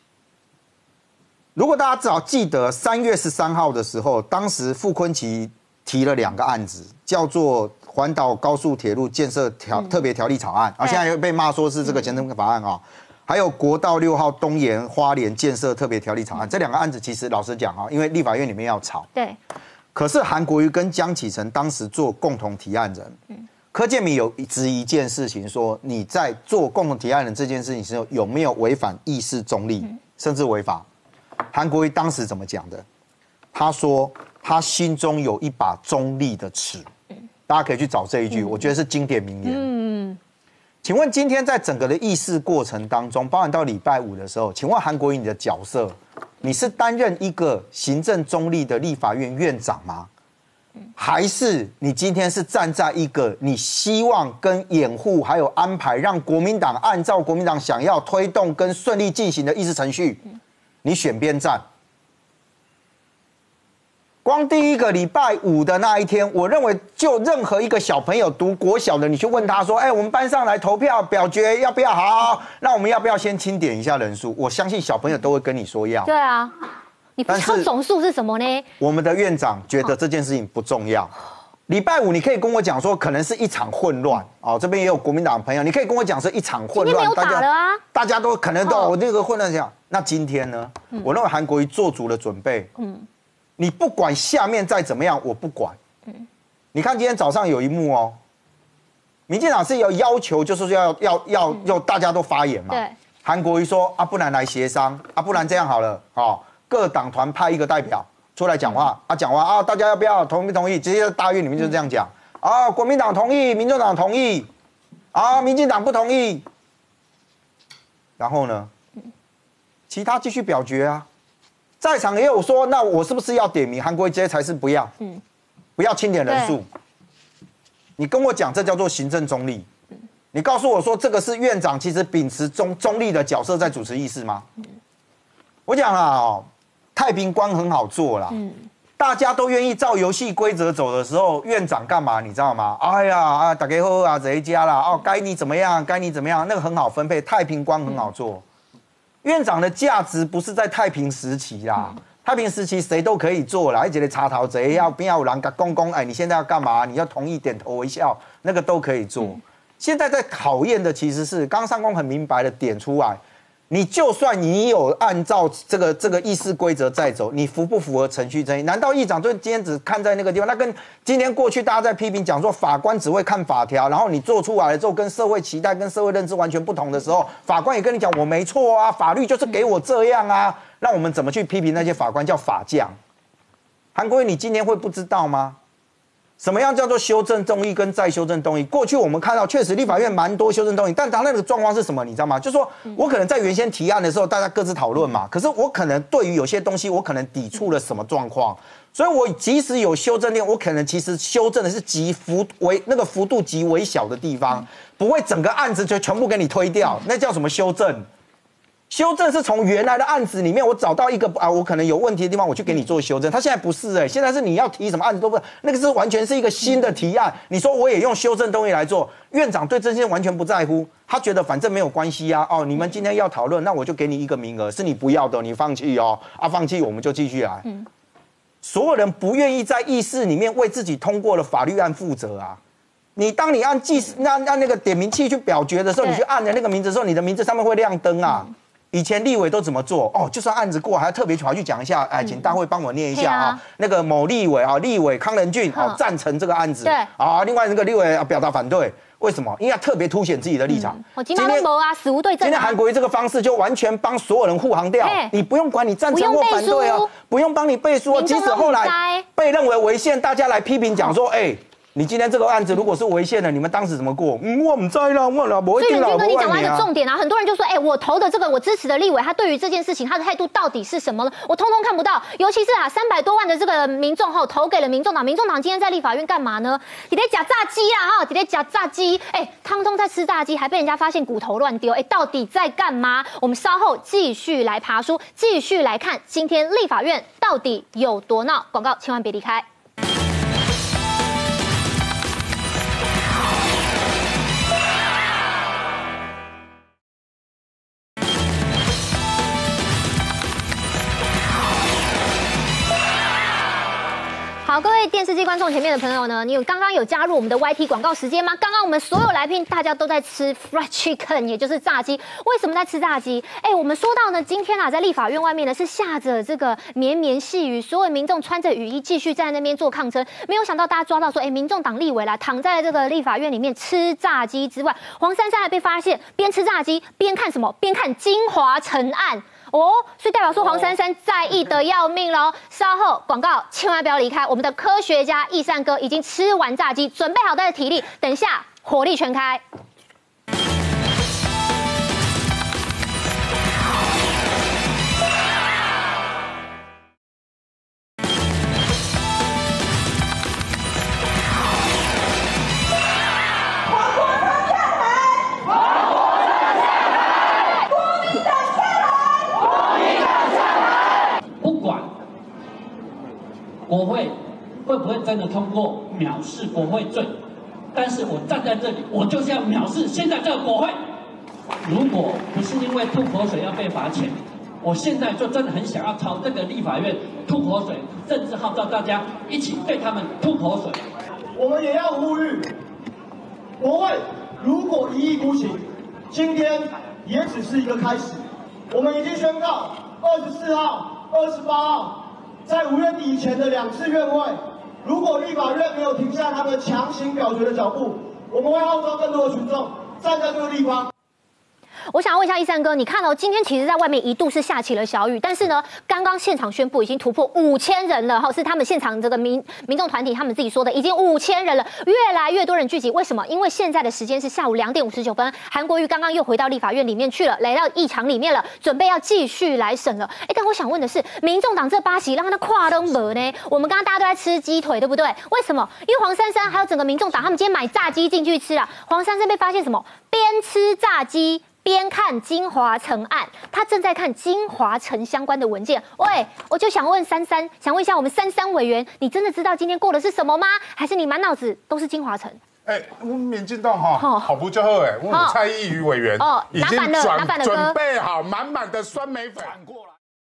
Speaker 12: 如果大家至少记得三月十三号的时候，当时傅崐萁提了两个案子，叫做环岛高速铁路建设条、嗯、特别条例草案，啊，现在又被骂说是这个前程法案啊，还有国道六号东延花莲建设特别条例草案，这两个案子其实老实讲啊，因为立法院里面要吵，
Speaker 1: 对，
Speaker 12: 可是韩国瑜跟江启臣当时做共同提案人，嗯，柯建铭有质疑一件事情，说你在做共同提案人这件事情时候有没有违反议事中立，嗯、甚至违法？韩国瑜当时怎么讲的？他说他心中有一把中立的尺，大家可以去找这一句，嗯、我觉得是经典名言。嗯，请问今天在整个的议事过程当中，包含到礼拜五的时候，请问韩国瑜你的角色，你是担任一个行政中立的立法院院长吗？还是你今天是站在一个你希望跟掩护还有安排，让国民党按照国民党想要推动跟顺利进行的议事程序？你选边站，光第一个礼拜五的那一天，我认为就任何一个小朋友读国小的，你去问他说：“哎，我们班上来投票表决要不要？好，那我们要不要先清点一下人数？”我相信小朋友都会跟你说要。
Speaker 1: 对啊，你不知道总数是什么呢？
Speaker 12: 我们的院长觉得这件事情不重要。礼拜五你可以跟我讲说，可能是一场混乱哦。这边也有国民党的朋友，你可以跟我讲是一场混乱，
Speaker 1: 今天没有打了啊，
Speaker 12: 大家都可能都有那个混乱讲。那今天呢？嗯、我认为韩国瑜做足了准备。嗯，你不管下面再怎么样，我不管。嗯，你看今天早上有一幕哦，民进党是有要求，就是要要要要大家都发言嘛。对。韩国瑜说啊，不然来协商啊，不然这样好了，哦，各党团派一个代表出来讲话啊，讲话啊，大家要不要同不同意？直接在大院里面就这样讲啊，国民党同意，民众党同意，啊，民进党不同意。然后呢？其他继续表决啊，在场也有说，那我是不是要点名？韩国瑜这些才是不要，嗯，不要清点人数。你跟我讲，这叫做行政中立。嗯、你告诉我说，这个是院长其实秉持中中立的角色在主持议事吗？嗯、我讲啊，哦， 太平关很好做啦。嗯。大家都愿意照游戏规则走的时候，院长干嘛？你知道吗？哎呀啊，大家好啊，这一家啦，哦，该你怎么样，该你怎么样，那个很好分配。太平关很好做，院长的价值不是在太平时期啦，太平时期谁都可以做啦，而且查头贼要边要有人公公，哎，你现在要干嘛？你要同意点头微笑，那个都可以做。现在在考验的其实是，刚刚上公很明白的点出来。你就算你有按照这个这个议事规则在走，你符不符合程序正义？难道议长就今天只看在那个地方？那跟今天过去大家在批评讲说法官只会看法条，然后你做出来了之后跟社会期待、跟社会认知完全不同的时候，法官也跟你讲我没错啊，法律就是给我这样啊，让我们怎么去批评那些法官叫法匠？韩国瑜，你今天会不知道吗？什么样叫做修正动议跟再修正动议？过去我们看到确实立法院蛮多修正动议，但他那个状况是什么？你知道吗？就是说我可能在原先提案的时候，大家各自讨论嘛。可是我可能对于有些东西，我可能抵触了什么状况，所以我即使有修正令，我可能其实修正的是极幅微那个幅度极微小的地方，不会整个案子就全部给你推掉，那叫什么修正？修正是从原来的案子里面，我找到一个啊，我可能有问题的地方，我去给你做修正。他现在不是哎、欸，现在是你要提什么案子都不是，那个是完全是一个新的提案。你说我也用修正动议来做，院长对这些完全不在乎，他觉得反正没有关系啊。哦，你们今天要讨论，那我就给你一个名额，是你不要的，你放弃哦。啊，放弃我们就继续来。嗯，所有人不愿意在议事里面为自己通过的法律案负责啊。你当你按计按按那个点名器去表决的时候，你去按的那个名字的时候，你的名字上面会亮灯啊。嗯，以前立委都怎么做？哦，就算案子过，还要特别跑去讲一下，哎，请大会帮我念一下啊、哦。那个某立委啊，立委康仁俊啊、哦，赞成这个案子。对。啊，另外那个立委啊表达反对，为什么？因为要特别凸显自己的立场。嗯、
Speaker 1: 我今天没啊，死无对证、啊。
Speaker 12: 今天韩国瑜这个方式就完全帮所有人护航掉，你不用管你赞成或反对哦，不用帮你背书哦。即使后来被认为违宪，大家来批评讲说，哎。你今天这个案子如果是违宪的，你们当时怎么过？嗯，我不知道啦，我啦，不会定啦。
Speaker 1: 所以任君哥，你讲完一个重点啊，很多人就说，哎、欸，我投的这个我支持的立委，他对于这件事情他的态度到底是什么呢？我通通看不到。尤其是啊，三百多万的这个民众后投给了民众党，民众党今天在立法院干嘛呢？你在假炸鸡啦哈，你在假炸鸡，哎、欸，汤通在吃炸鸡，还被人家发现骨头乱丢，哎、欸，到底在干嘛？我们稍后继续来爬书，继续来看今天立法院到底有多闹。广告千万别离开。好，各位电视机观众前面的朋友呢，你有刚刚有加入我们的 Y T 广告时间吗？刚刚我们所有来宾大家都在吃 fried chicken， 也就是炸鸡。为什么在吃炸鸡？哎，我们说到呢，今天啊，在立法院外面呢是下着这个绵绵细雨，所有民众穿着雨衣继续在那边做抗争。没有想到大家抓到说，哎，民众党立委啦，躺在这个立法院里面吃炸鸡之外，黄珊珊还被发现边吃炸鸡边看什么？边看金华城案。哦，所以代表说黄珊珊在意的要命喽。稍后广告千万不要离开，我们的科学家易善哥已经吃完炸鸡，准备好他的体力，等一下火力全开。
Speaker 13: 国会会不会真的通过藐视国会罪？但是我站在这里，我就是要藐视现在这个国会。如果不是因为吐口水要被罚钱，我现在就真的很想要朝这个立法院吐口水，甚至号召大家一起对他们吐口水。
Speaker 14: 我们也要呼吁，国会如果一意孤行，今天也只是一个开始。我们已经宣告，二十四号、二十八号。在五月底以前的两次院会，如果立法院没有停下他们强行表决的脚步，我们会号召更多的群众站在这个地方。
Speaker 1: 我想问一下易善哥，你看哦，今天其实在外面一度是下起了小雨，但是呢，刚刚现场宣布已经突破五千人了哈，是他们现场这个民民众团体他们自己说的，已经五千人了，越来越多人聚集。为什么？因为现在的时间是下午两点五十九分，韩国瑜刚刚又回到立法院里面去了，来到议场里面了，准备要继续来审了。哎，但我想问的是，民众党这八席让他跨都没呢？我们刚刚大家都在吃鸡腿，对不对？为什么？因为黄珊珊还有整个民众党，他们今天买炸鸡进去吃啊。黄珊珊被发现什么？边吃炸鸡边看金华城案，他正在看金华城相关的文件。喂，我就想问珊珊，想问一下我们珊珊委员，你真的知道今天过的是什么吗？还是你满脑子都是金华城？哎，
Speaker 15: 我们民进党哈，好不就好哎，我们蔡依瑜委员
Speaker 1: 哦，
Speaker 15: 已经准准备好满满的酸梅粉过来。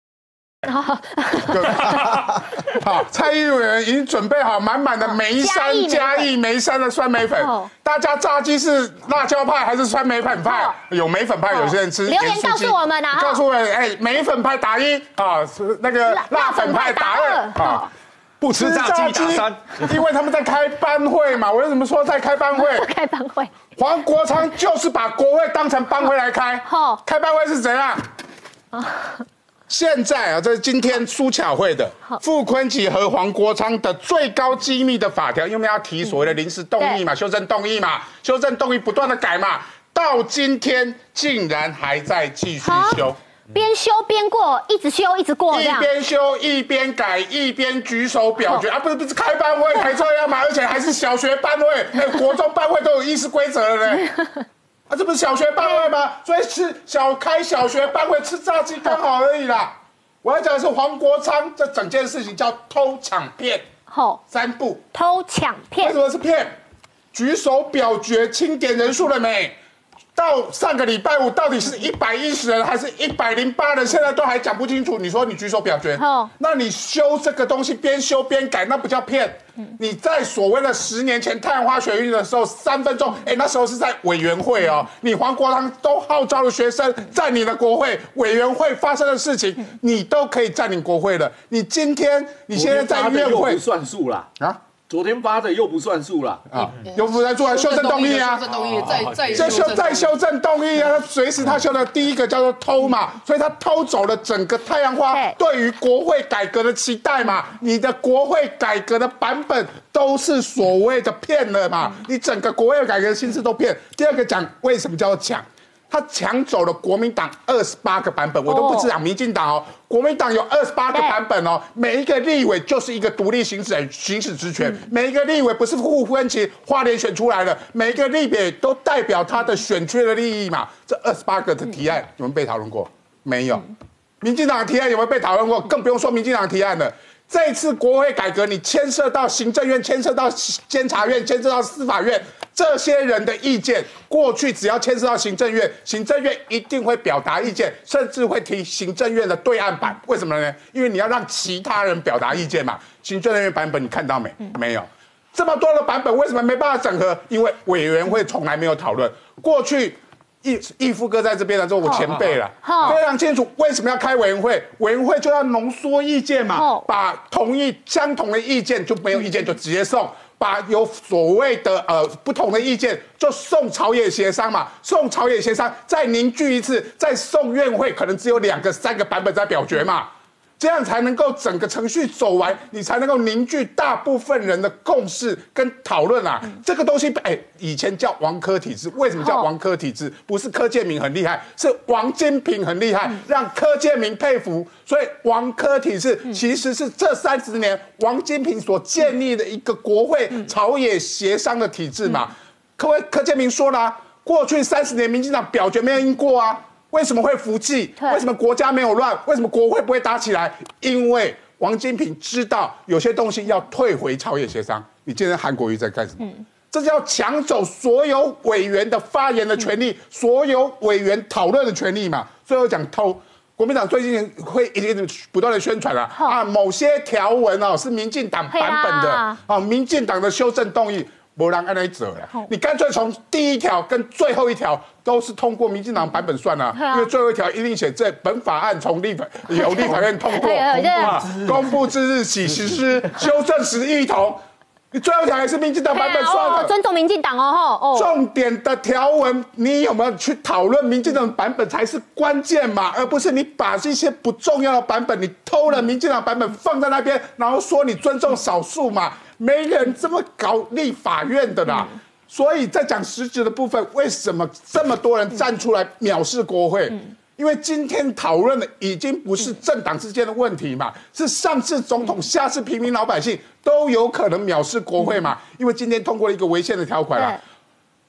Speaker 15: 好，蔡依瑜委员已经准备好满满的梅山嘉义梅山的酸梅粉。大家炸鸡是辣椒派还是酸梅粉派？有梅粉派，有些人吃。
Speaker 1: 留言告诉我们啊！
Speaker 15: 告诉我们，哎，梅粉派打一啊，那个辣粉派打二啊。
Speaker 4: 不吃炸鸡打三，
Speaker 15: 因为他们在开班会嘛。我为什么说在开班会？
Speaker 1: 开班会。
Speaker 15: 黄国昌就是把国会当成班会来开。好，开班会是怎样？现在啊，这是今天苏巧慧的傅昆萁和黄国昌的最高机密的法条，因为要提所谓的临时动议嘛、修正动议嘛、修正动议不断的改嘛，到今天竟然还在继续修。
Speaker 1: 边修边过，一直修一直过，
Speaker 15: 一边修一边改，一边举手表决、哦、啊！不是不是开班会才这样嘛，而且还是小学班会，哎，国中班会都有议事规则了呢。啊，这不是小学班会吗？所以吃小开小学班会吃炸鸡刚好而已啦。我要讲的是黄国昌，这整件事情叫偷抢骗。好、哦，三步。
Speaker 1: 偷抢骗。
Speaker 15: 为什么是骗？举手表决清点人数了没？到上个礼拜五，到底是一百一十人还是一百零八人？现在都还讲不清楚。你说你举手表决，哦、那你修这个东西边修边改，那不叫骗。嗯、你在所谓的十年前太阳花学运的时候，三分钟，哎，那时候是在委员会哦，你黄国昌都号召了学生占领了国会，委员会发生的事情，你都可以占领国会了。你今天，你现在在院会
Speaker 4: 不算数啦啊。昨天发的又不算数了啊，
Speaker 15: 又不算数啊，修正动议啊，
Speaker 3: 修正动议再再
Speaker 15: 再修再修正动议啊，他随时他修的第一个叫做偷嘛，所以他偷走了整个太阳花对于国会改革的期待嘛，你的国会改革的版本都是所谓的骗了嘛，你整个国会改革的心思都骗。第二个讲为什么叫做抢？他抢走了国民党二十八个版本，我都不只讲民进党哦，国民党有二十八个版本哦，每一个立委就是一个独立行使行使职权，每一个立委不是傅昆萁花莲选出来的，每一个立委都代表他的选区的利益嘛。这二十八个的提案有没有被讨论过？没有。民进党的提案有没有被讨论过？更不用说民进党的提案了。这次国会改革，你牵涉到行政院，牵涉到监察院，牵涉到司法院，这些人的意见，过去只要牵涉到行政院，行政院一定会表达意见，甚至会提行政院的对岸版。为什么呢？因为你要让其他人表达意见嘛。行政院版本你看到没？没有。这么多的版本，为什么没办法整合？因为委员会从来没有讨论。过去。义义夫哥在这边的时候，我前辈了，非常清楚为什么要开委员会，委员会就要浓缩意见嘛，把同意相同的意见就没有意见就直接送，把有所谓的呃不同的意见就送朝野协商嘛，送朝野协商再凝聚一次，再送院会，可能只有两个三个版本在表决嘛。这样才能够整个程序走完，你才能够凝聚大部分人的共识跟讨论啊。嗯、这个东西，哎，以前叫王柯体制，为什么叫王柯体制？不是柯建铭很厉害，是王金平很厉害，嗯、让柯建铭佩服。所以王柯体制其实是这三十年王金平所建立的一个国会朝野协商的体制嘛。柯柯建铭说了、啊，过去三十年民进党表决没有赢过啊。为什么会服气？为什么国家没有乱？为什么国会不会打起来？因为王金平知道有些东西要退回朝野协商。你今天韩国瑜在干什么？嗯、这叫抢走所有委员的发言的权利，嗯、所有委员讨论的权利嘛。最后讲偷，国民党最近会一直不断的宣传了啊，某些条文哦是民进党版本的啊，啊民进党的修正动议。没人按那走了，你干脆从第一条跟最后一条都是通过民进党版本算了、啊，因为最后一条一定写这本法案从立法由立法院通过，公布之日起实施，修正时一同。你最后一条也是民进党版本算的，
Speaker 1: 哦、尊重民进党哦哦。
Speaker 15: 重点的条文，你有没有去讨论民进党版本才是关键嘛？而不是你把这些不重要的版本，你偷了民进党版本放在那边，然后说你尊重少数嘛？没人这么搞立法院的啦。嗯、所以在讲实质的部分，为什么这么多人站出来藐视国会？嗯因为今天讨论的已经不是政党之间的问题嘛，是上次总统、下次平民老百姓都有可能藐视国会嘛。因为今天通过了一个违宪的条款啦，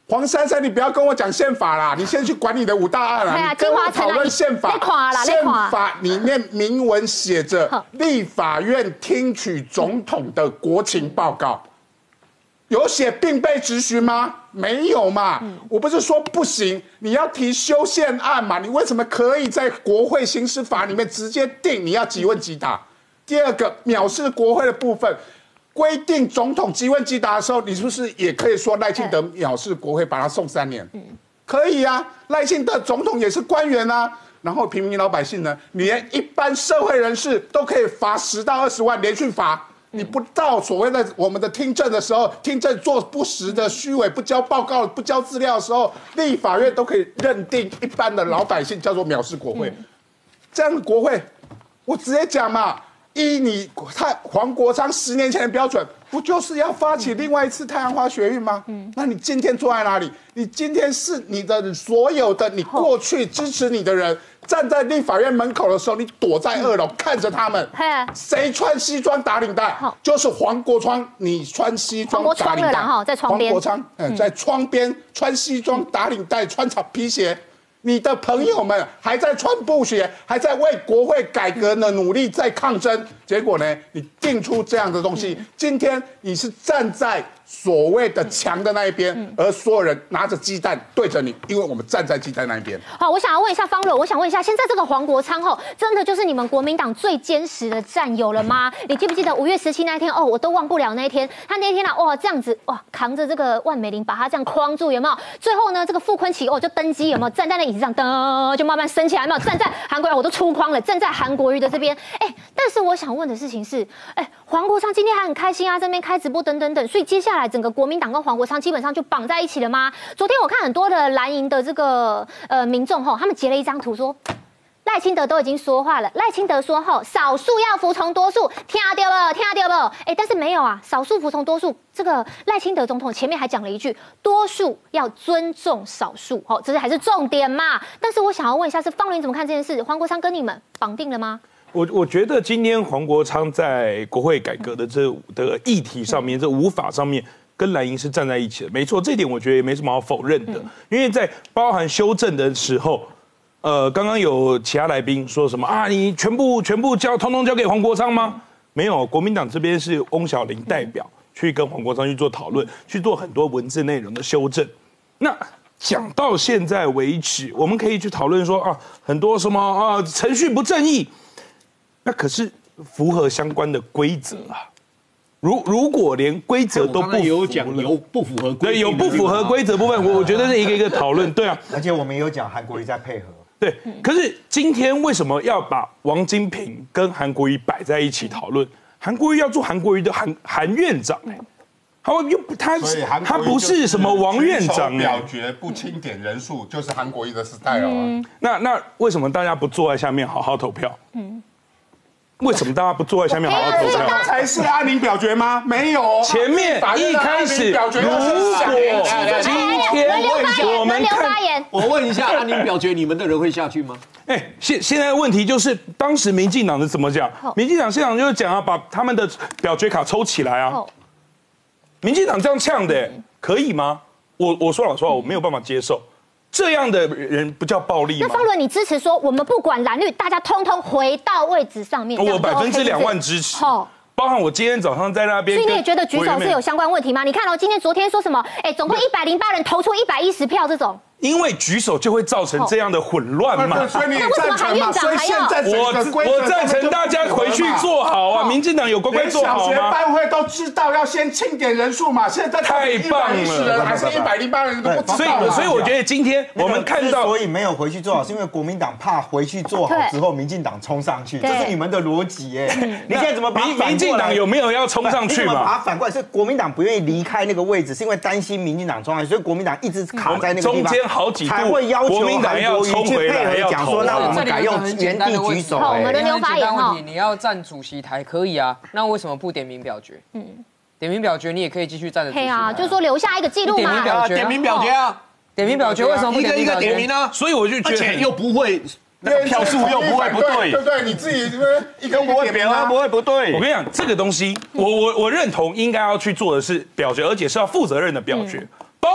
Speaker 15: 黄珊珊，你不要跟我讲宪法啦，你先去管你的五大案啦。你跟我讨论宪法。宪法里面明文写着，立法院听取总统的国情报告，有写并被质询吗？没有嘛。我不是说不行，你要提修宪案嘛，你为什么可以在国会行使法里面直接定你要即问即答？第二个，藐视国会的部分。规定总统即问即答的时候，你是不是也可以说赖清德藐视国会，把他送三年？嗯，可以啊。赖清德总统也是官员啊。然后平民老百姓呢，你连一般社会人士都可以罚十到二十万连续罚。你不到所谓的我们的听证的时候，听证做不实的、虚伪、不交报告、不交资料的时候，立法院都可以认定一般的老百姓叫做藐视国会。嗯、这样的国会，我直接讲嘛。依你太黄国昌十年前的标准，不就是要发起另外一次太阳花学运吗？嗯，那你今天坐在哪里？你今天是你的所有的你过去支持你的人，站在立法院门口的时候，你躲在二楼、嗯、看着他们。谁穿西装打领带？就是黄国昌，你穿西装打领带。
Speaker 1: 哈，在窗边。
Speaker 15: 黄国昌，嗯，在窗边穿西装打领带，穿草皮鞋。你的朋友们还在穿布鞋，还在为国会改革的努力在抗争，结果呢，你定出这样的东西，今天你是站在所谓的强的那一边，而所有人拿着鸡蛋对着你，因为我们站在鸡蛋那一边。
Speaker 1: 好，我想要问一下方伦，我想问一下，现在这个黄国昌后，真的就是你们国民党最坚实的战友了吗？你记不记得五月十七那一天？哦，我都忘不了那一天，他那天啊，哇，这样子哇，扛着这个万美玲把他这样框住，有没有？最后呢，这个傅昆萁哦就登基，有没有？站在那椅子上，噔就慢慢升起来，有没有？站在韩国瑜我都出框了，站在韩国瑜的这边，哎，但是我想问的事情是，哎，黄国昌今天还很开心啊，这边开直播等等等，所以接下来整个国民党跟黄国昌基本上就绑在一起了吗？昨天我看很多的蓝营的这个呃民众吼，他们截了一张图说，赖清德都已经说话了，赖清德说吼，少数要服从多数，听到不？听到不？哎，但是没有啊，少数服从多数，这个赖清德总统前面还讲了一句，多数要尊重少数，吼，这是还是重点嘛。但是我想要问一下，是方伦怎么看这件事？黄国昌跟你们绑定了吗？
Speaker 16: 我我觉得今天黄国昌在国会改革的这的议题上面，这五法上面。跟蓝营是站在一起的，没错，这点我觉得也没什么好否认的，嗯、因为在包含修正的时候，呃，刚刚有其他来宾说什么啊，你全部全部交，通通交给黄国昌吗？没有，国民党这边是翁小玲代表去跟黄国昌去做讨论，去做很多文字内容的修正。那讲到现在为止，我们可以去讨论说啊，很多什么啊程序不正义，那可是符合相关的规则啊。如如果连规则都不
Speaker 17: 有讲有不符合规
Speaker 16: 对有不符合规则部分，我我觉得是一个一个讨论，对啊。
Speaker 12: 而且我们也有讲韩国瑜在配合，
Speaker 16: 对。可是今天为什么要把王金平跟韩国瑜摆在一起讨论？韩国瑜要做韩国瑜的韩韩院长哎、欸，他又他他不是什么王院长哎、欸。
Speaker 15: 表决不清点人数就是韩国瑜的 style 啊。嗯、
Speaker 16: 那那为什么大家不坐在下面好好投票？嗯。为什么大家不坐在下面好好投票？
Speaker 15: 才是安宁表决吗？没有，
Speaker 16: 前面一开始，如果今天我们看，
Speaker 17: 我问一下，安宁表决你们的人会下去吗？
Speaker 16: 哎，现现在问题就是当时民进党是怎么讲？民进党现场就是讲啊，把他们的表决卡抽起来啊。民进党这样呛的，可以吗？我我说老实话，我没有办法接受。这样的人不叫暴力吗？
Speaker 1: 那方伦，你支持说我们不管蓝绿，大家通通回到位置上面？
Speaker 16: 我百分之两万支持。好，包含我今天早上在那边。
Speaker 1: 所以你也觉得举手是有相关问题吗？你看哦，今天、昨天说什么？哎，总共一百零八人投出一百一十票，这种。
Speaker 16: 因为举手就会造成这样的混乱嘛，
Speaker 15: 所以你也赞成嘛？所以现在
Speaker 16: 我我赞成大家回去做好啊！民进党有乖乖做好吗？
Speaker 15: 小学班会都知道要先清点人数嘛，现在
Speaker 16: 太棒了，
Speaker 15: 还是一百零八人都不知道。
Speaker 16: 所以所以我觉得今天我们看到，
Speaker 12: 所以没有回去做好，是因为国民党怕回去做好之后，民进党冲上去，这是你们的逻辑耶。你现在怎么把
Speaker 16: 民进党有没有要冲上去嘛？
Speaker 12: 把它反过来，是国民党不愿意离开那个位置，是因为担心民进党冲上去，所以国民党一直卡在那个地方，
Speaker 16: 中间好几度。
Speaker 12: 要求
Speaker 16: 国民党要冲回来，要
Speaker 12: 讲说，那我们改用原地举手。
Speaker 1: 好，我们轮流发言哈。
Speaker 3: 你要站主席台可以啊，那为什么不点名表决？嗯，点名表决你也可以继续站着主席台。
Speaker 1: 啊，就是说留下一个记录嘛。
Speaker 3: 点名表决，
Speaker 17: 点名表决啊，
Speaker 3: 点名表决为什么不
Speaker 17: 一个一个点名呢？
Speaker 16: 所以我就觉得，
Speaker 17: 而且又不会。那个票数又不会不对，
Speaker 15: 对不对？你自己一个
Speaker 17: 不会点啊，不会不对。
Speaker 16: 我跟你讲，这个东西，我我我认同应该要去做的是表决，而且是要负责任的表决。包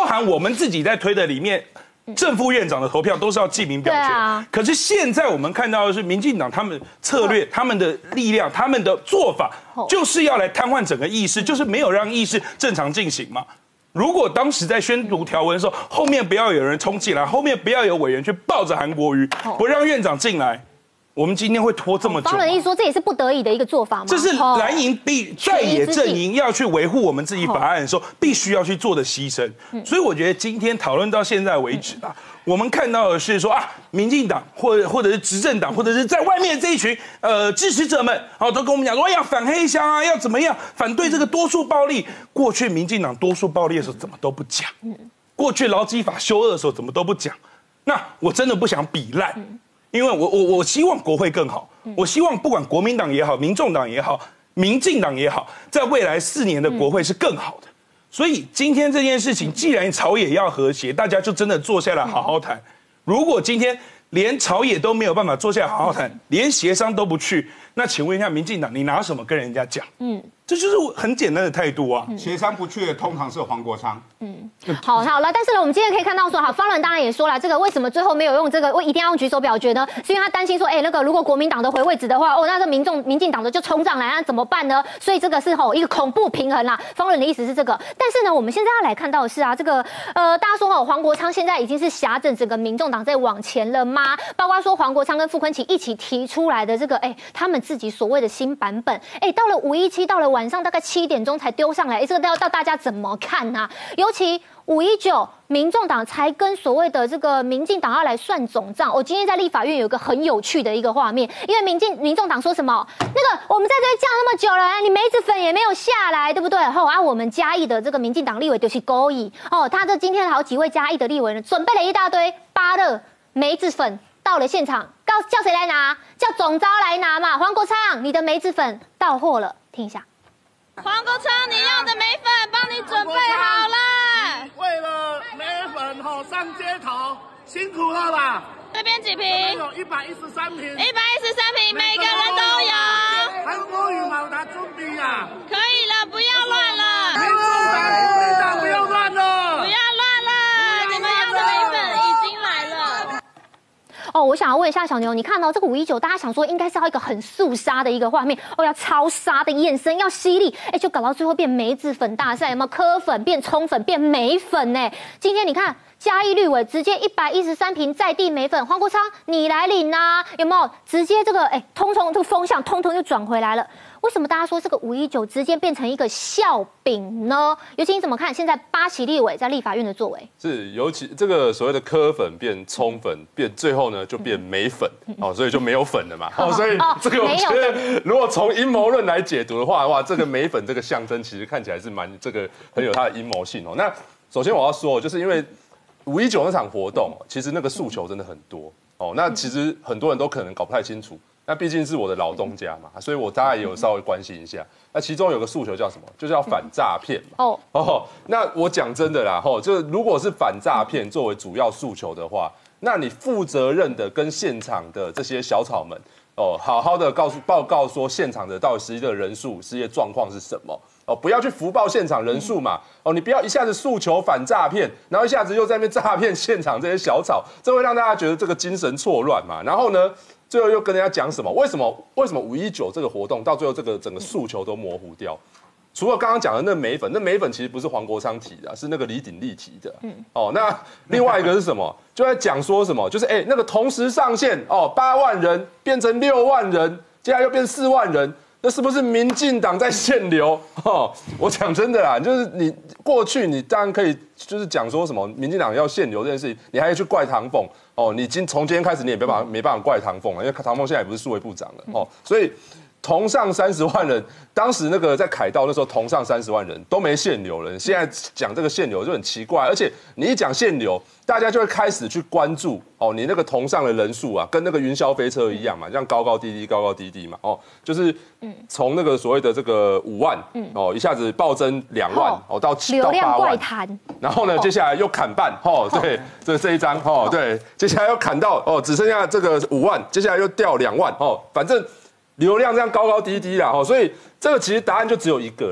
Speaker 16: 包含我们自己在推的里面。正副院长的投票都是要记名表决，啊、可是现在我们看到的是民进党他们策略、他们的力量、他们的做法，就是要来瘫痪整个议事，就是没有让议事正常进行嘛。如果当时在宣读条文的时候，后面不要有人冲进来，后面不要有委员去抱着韩国瑜，不让院长进来。我们今天会拖这么久？
Speaker 1: 方人一说，这也是不得已的一个做法吗？
Speaker 16: 这是蓝营必在野阵营要去维护我们自己法案的时候，必须要去做的牺牲。所以我觉得今天讨论到现在为止啊，我们看到的是说啊，民进党或或者是执政党，或者是在外面这一群呃支持者们，哦，都跟我们讲说要反黑箱啊，要怎么样反对这个多数暴力。过去民进党多数暴力的时候怎么都不讲，过去劳基法修恶的时候怎么都不讲。那我真的不想比烂。因为我我我希望国会更好，我希望不管国民党也好，民众党也好，民进党也好，在未来四年的国会是更好的。所以今天这件事情，既然朝野要和谐，大家就真的坐下来好好谈。如果今天连朝野都没有办法坐下来好好谈，连协商都不去，那请问一下民进党，你拿什么跟人家讲？嗯，这就是很简单的态度啊。
Speaker 15: 协商不去的通常是黄国昌。
Speaker 1: 嗯，好，好了，但是呢，我们今天可以看到说，好，方人当然也说了，这个为什么最后没有用这个，一定要用举手表决呢？是因为他担心说，哎、欸，那个如果国民党的回位置的话，哦，那这民众、民进党的就冲上来，那怎么办呢？所以这个是吼一个恐怖平衡啦。方人的意思是这个，但是呢，我们现在要来看到的是啊，这个呃，大家说吼，黄国昌现在已经是挟整整个民众党在往前了吗？包括说黄国昌跟傅昆萁一起提出来的这个，哎、欸，他们自己所谓的新版本，哎、欸，到了五一七，到了晚上大概七点钟才丢上来，哎、欸，这个要到大家怎么看啊？尤其五一九，民众党才跟所谓的这个民进党要来算总账。我今天在立法院有一个很有趣的一个画面，因为民进民众党说什么？那个我们在这里降那么久了，你梅子粉也没有下来，对不对？后啊，我们嘉义的这个民进党立委就是勾引哦，他这今天好几位嘉义的立委呢，准备了一大堆芭乐梅子粉。到了现场，告叫谁来拿？叫总召来拿嘛。黄国昌，你的梅子粉到货了，听一下。
Speaker 18: 黄国昌，你要的梅粉帮你准备好了。
Speaker 19: 为了梅粉吼上街头，辛苦了啦。
Speaker 18: 这边几瓶？
Speaker 19: 有一百一十三瓶。
Speaker 18: 一百一十三瓶，每个人都有。
Speaker 19: 韩国瑜毛拿中比啊。
Speaker 18: 可以了，不要乱了。
Speaker 19: 民众党、国民党不要乱了。
Speaker 18: 不要乱了，你们要的梅粉已经来了。
Speaker 1: 哦，我想要问一下小牛，你看到、哦、这个五一九，大家想说应该是要一个很肃杀的一个画面，哦，要超杀的眼神，要犀利，哎，就搞到最后变梅子粉大赛，有没有？柯粉变冲粉变梅粉呢？今天你看嘉义绿委直接一百一十三瓶在地梅粉，黄国昌你来领啊，有没有？直接这个哎，通通这个风向通通就转回来了。为什么大家说这个五一九直接变成一个笑柄呢？尤其你怎么看现在八旗立委在立法院的作为？
Speaker 20: 是，尤其这个所谓的柯粉变冲粉，变最后呢就变梅粉，嗯、哦，所以就没有粉了嘛。哦，所以这个我觉得，如果从阴谋论来解读的话，哇，这个梅粉这个象征其实看起来是蛮这个很有它的阴谋性哦。那首先我要说，就是因为五一九那场活动，其实那个诉求真的很多哦。那其实很多人都可能搞不太清楚。那毕竟是我的老东家嘛，所以我大概也有稍微关心一下。那其中有个诉求叫什么？就是要反诈骗嘛。哦哦，那我讲真的啦，吼，就是如果是反诈骗作为主要诉求的话，那你负责任的跟现场的这些小草们，哦，好好的告诉报告说现场的到底实际的人数、实际的状况是什么。哦，不要去福报现场人数嘛。哦，你不要一下子诉求反诈骗，然后一下子又在那边诈骗现场这些小草，这会让大家觉得这个精神错乱嘛。然后呢？最后又跟人家讲什么？为什么为什么五一九这个活动到最后这个整个诉求都模糊掉？除了刚刚讲的那梅粉，那梅粉其实不是黄国昌提的，是那个李鼎立提的。嗯，哦，那另外一个是什么？就在讲说什么？就是哎、欸，那个同时上线哦，八万人变成六万人，接下来又变四万人，那是不是民进党在限流？哦，我讲真的啦，就是你过去你当然可以就是讲说什么民进党要限流这件事情，你还要去怪唐凤。哦，你今从今天开始你也没办法没办法怪唐凤了，因为唐凤现在也不是数位部长了哦，所以同上三十万人，当时那个在凯道那时候同上三十万人都没限流了，现在讲这个限流就很奇怪，而且你一讲限流，大家就会开始去关注哦，你那个同上的人数啊，跟那个云霄飞车一样嘛，这样高高低低高高低低嘛，哦，就是从那个所谓的这个五万哦，一下子暴增两万哦到七到八万，然后呢，接下来又砍半哦，对，这这一张哦，对，接下来又砍到哦，只剩下这个五万，接下来又掉两万哦，反正流量这样高高低低啦哦，所以这个其实答案就只有一个啦。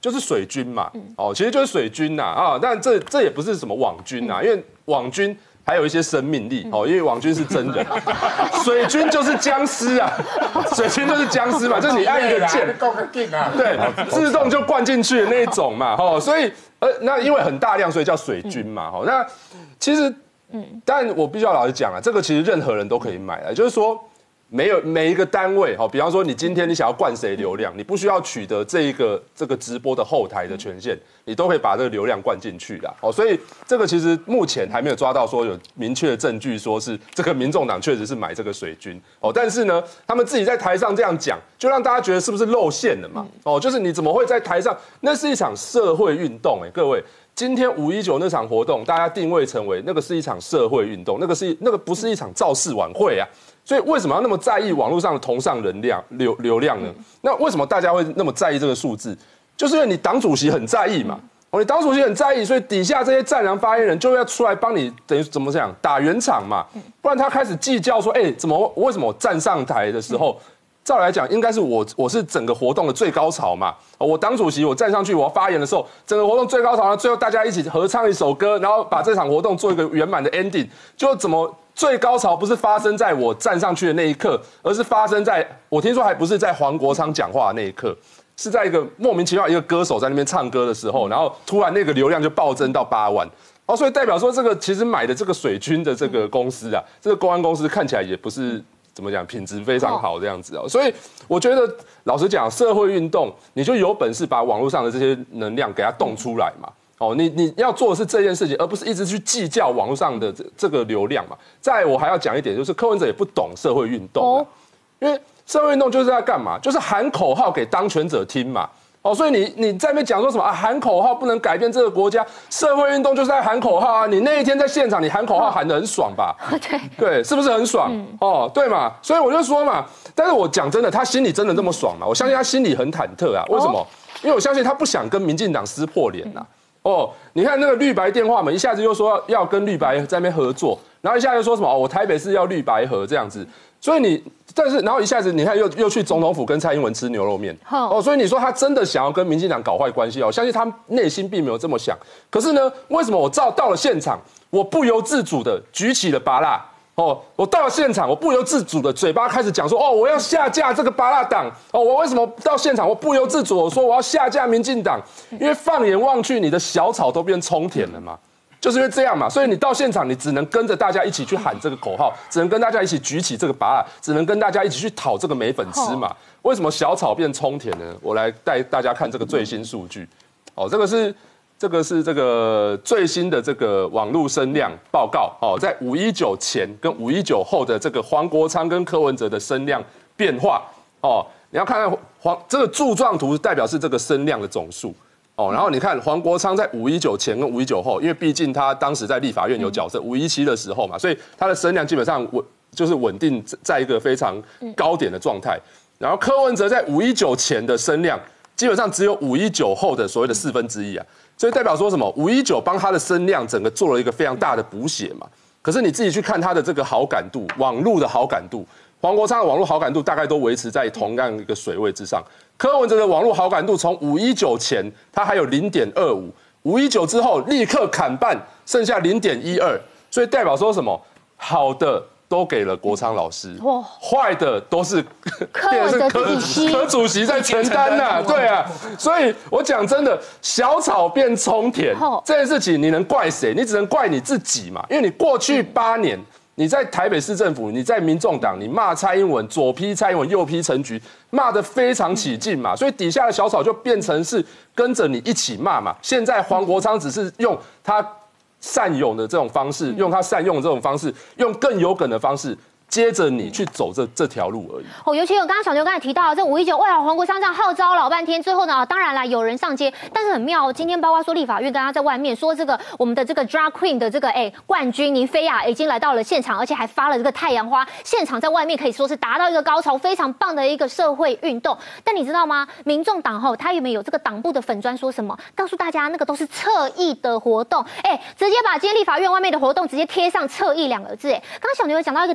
Speaker 20: 就是水军嘛，哦，其实就是水军呐啊，但这这也不是什么网军呐，因为网军还有一些生命力哦，因为网军是真人，水军就是僵尸啊，水军就是僵尸嘛，就是你按一个键，对，自动就灌进去的那一种嘛，哦，所以呃，那因为很大量，所以叫水军嘛，哦，那其实，嗯，但我必须要老实讲啊，这个其实任何人都可以买啊，就是说。没有每一个单位，好，比方说你今天你想要灌谁流量，你不需要取得这一个这个直播的后台的权限，你都可以把这个流量灌进去啦。哦，所以这个其实目前还没有抓到说有明确的证据，说是这个民众党确实是买这个水军。哦，但是呢，他们自己在台上这样讲，就让大家觉得是不是露馅了嘛？哦，就是你怎么会在台上？那是一场社会运动，哎，各位。今天五一九那场活动，大家定位成为那个是一场社会运动，那个是那个不是一场造势晚会啊。所以为什么要那么在意网络上的同上人量流流量呢？那为什么大家会那么在意这个数字？就是因为你党主席很在意嘛。哦，你党主席很在意，所以底下这些战狼发言人就要出来帮你，等于怎么讲打圆场嘛。不然他开始计较说，哎、欸，怎么为什么我站上台的时候？照来讲，应该是我我是整个活动的最高潮嘛。我党主席，我站上去我要发言的时候，整个活动最高潮呢，最后大家一起合唱一首歌，然后把这场活动做一个圆满的 ending。就怎么最高潮不是发生在我站上去的那一刻，而是发生在我听说还不是在黄国昌讲话的那一刻，是在一个莫名其妙一个歌手在那边唱歌的时候，然后突然那个流量就暴增到八万。哦，所以代表说这个其实买的这个水军的这个公司啊，这个公安公司看起来也不是。怎么讲？品质非常好这样子哦，所以我觉得老实讲，社会运动你就有本事把网络上的这些能量给它动出来嘛。哦，你你要做的是这件事情，而不是一直去计较网络上的这这个流量嘛。再来我还要讲一点，就是柯文哲也不懂社会运动、啊，因为社会运动就是在干嘛？就是喊口号给当权者听嘛。哦，所以你你在那边讲说什么啊？喊口号不能改变这个国家，社会运动就是在喊口号啊！你那一天在现场，你喊口号喊得很爽吧？
Speaker 1: 对
Speaker 20: 对，是不是很爽？嗯、哦，对嘛？所以我就说嘛，但是我讲真的，他心里真的那么爽吗？我相信他心里很忐忑啊。为什么？哦、因为我相信他不想跟民进党撕破脸呐、啊。哦，你看那个绿白电话门，一下子又说要跟绿白在那边合作，然后一下子又说什么哦，我台北市要绿白合这样子，所以你。但是，然后一下子你看又又去总统府跟蔡英文吃牛肉面，哦，所以你说他真的想要跟民进党搞坏关系哦？我相信他内心并没有这么想。可是呢，为什么我照到了现场，我不由自主的举起了芭乐？哦，我到了现场，我不由自主的嘴巴开始讲说，哦，我要下架这个芭乐党。哦，我为什么到现场我不由自主的说我要下架民进党？因为放眼望去，你的小草都变葱田了嘛。就是因为这样嘛，所以你到现场，你只能跟着大家一起去喊这个口号，只能跟大家一起举起这个拔蜡，只能跟大家一起去讨这个美粉吃嘛。为什么小草变葱田呢？我来带大家看这个最新数据。哦，这个是这个是这个最新的这个网络声量报告。哦，在五一九前跟五一九后的这个黄国昌跟柯文哲的声量变化。哦，你要看看黄这个柱状图代表是这个声量的总数。哦，然后你看黄国昌在五一九前跟五一九后，因为毕竟他当时在立法院有角色，五一七的时候嘛，所以他的声量基本上稳就是稳定在一个非常高点的状态。然后柯文哲在五一九前的声量基本上只有五一九后的所谓的四分之一啊，所以代表说什么？五一九帮他的声量整个做了一个非常大的补血嘛。可是你自己去看他的这个好感度，网络的好感度，黄国昌的网络好感度大概都维持在同样一个水位之上。柯文哲的网络好感度从五一九前，它还有零点二五，五一九之后立刻砍半，剩下零点一二，所以代表说什么？好的都给了国昌老师，坏的都是
Speaker 1: 柯文哲自己
Speaker 20: 柯主席在承担呐，对啊，所以我讲真的，小草变葱田这件事情，你能怪谁？你只能怪你自己嘛，因为你过去八年。你在台北市政府，你在民众党，你骂蔡英文，左批蔡英文，右批陈菊，骂得非常起劲嘛，所以底下的小草就变成是跟着你一起骂嘛。现在黄国昌只是用他善勇的这种方式，用他善用的这种方式，用更有梗的方式。接着你去走这这条路而已。
Speaker 1: 哦，尤其有刚刚小牛刚才提到这五一九，哇，黄国昌这样号召老半天，最后呢，当然啦，有人上街，但是很妙，今天包括说立法院跟他在外面说这个我们的这个 drag queen 的这个哎冠军宁菲亚已经来到了现场，而且还发了这个太阳花，现场在外面可以说是达到一个高潮，非常棒的一个社会运动。但你知道吗？民众党后他有没有这个党部的粉专说什么？告诉大家那个都是侧翼的活动，哎，直接把今天立法院外面的活动直接贴上侧翼两个字。哎，刚刚小牛有讲到一个点啊，现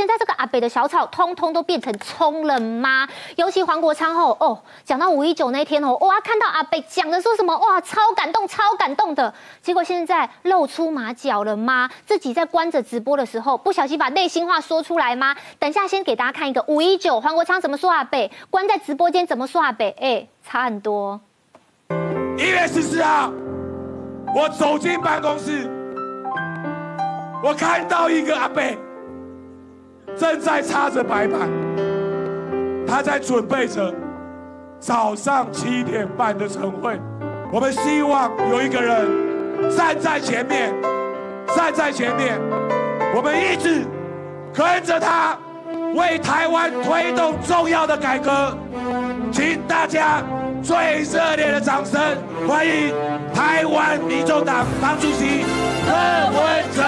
Speaker 1: 现在这个阿北的小草，通通都变成葱了吗？尤其黄国昌吼哦，讲到五一九那天哦，哇，看到阿北讲的说什么哇，超感动，超感动的。结果现在露出马脚了吗？自己在关着直播的时候，不小心把内心话说出来吗？等一下先给大家看一个五一九黄国昌怎么说阿北，关在直播间怎么说阿北，哎，差很多。
Speaker 19: 一月十四号，我走进办公室，我看到一个阿伯正在擦着白板，他在准备着早上七点半的晨会。我们希望有一个人站在前面，站在前面，我们一直跟着他，为台湾推动重要的改革。请大家最热烈的掌声欢迎台湾民众党党主席柯文哲。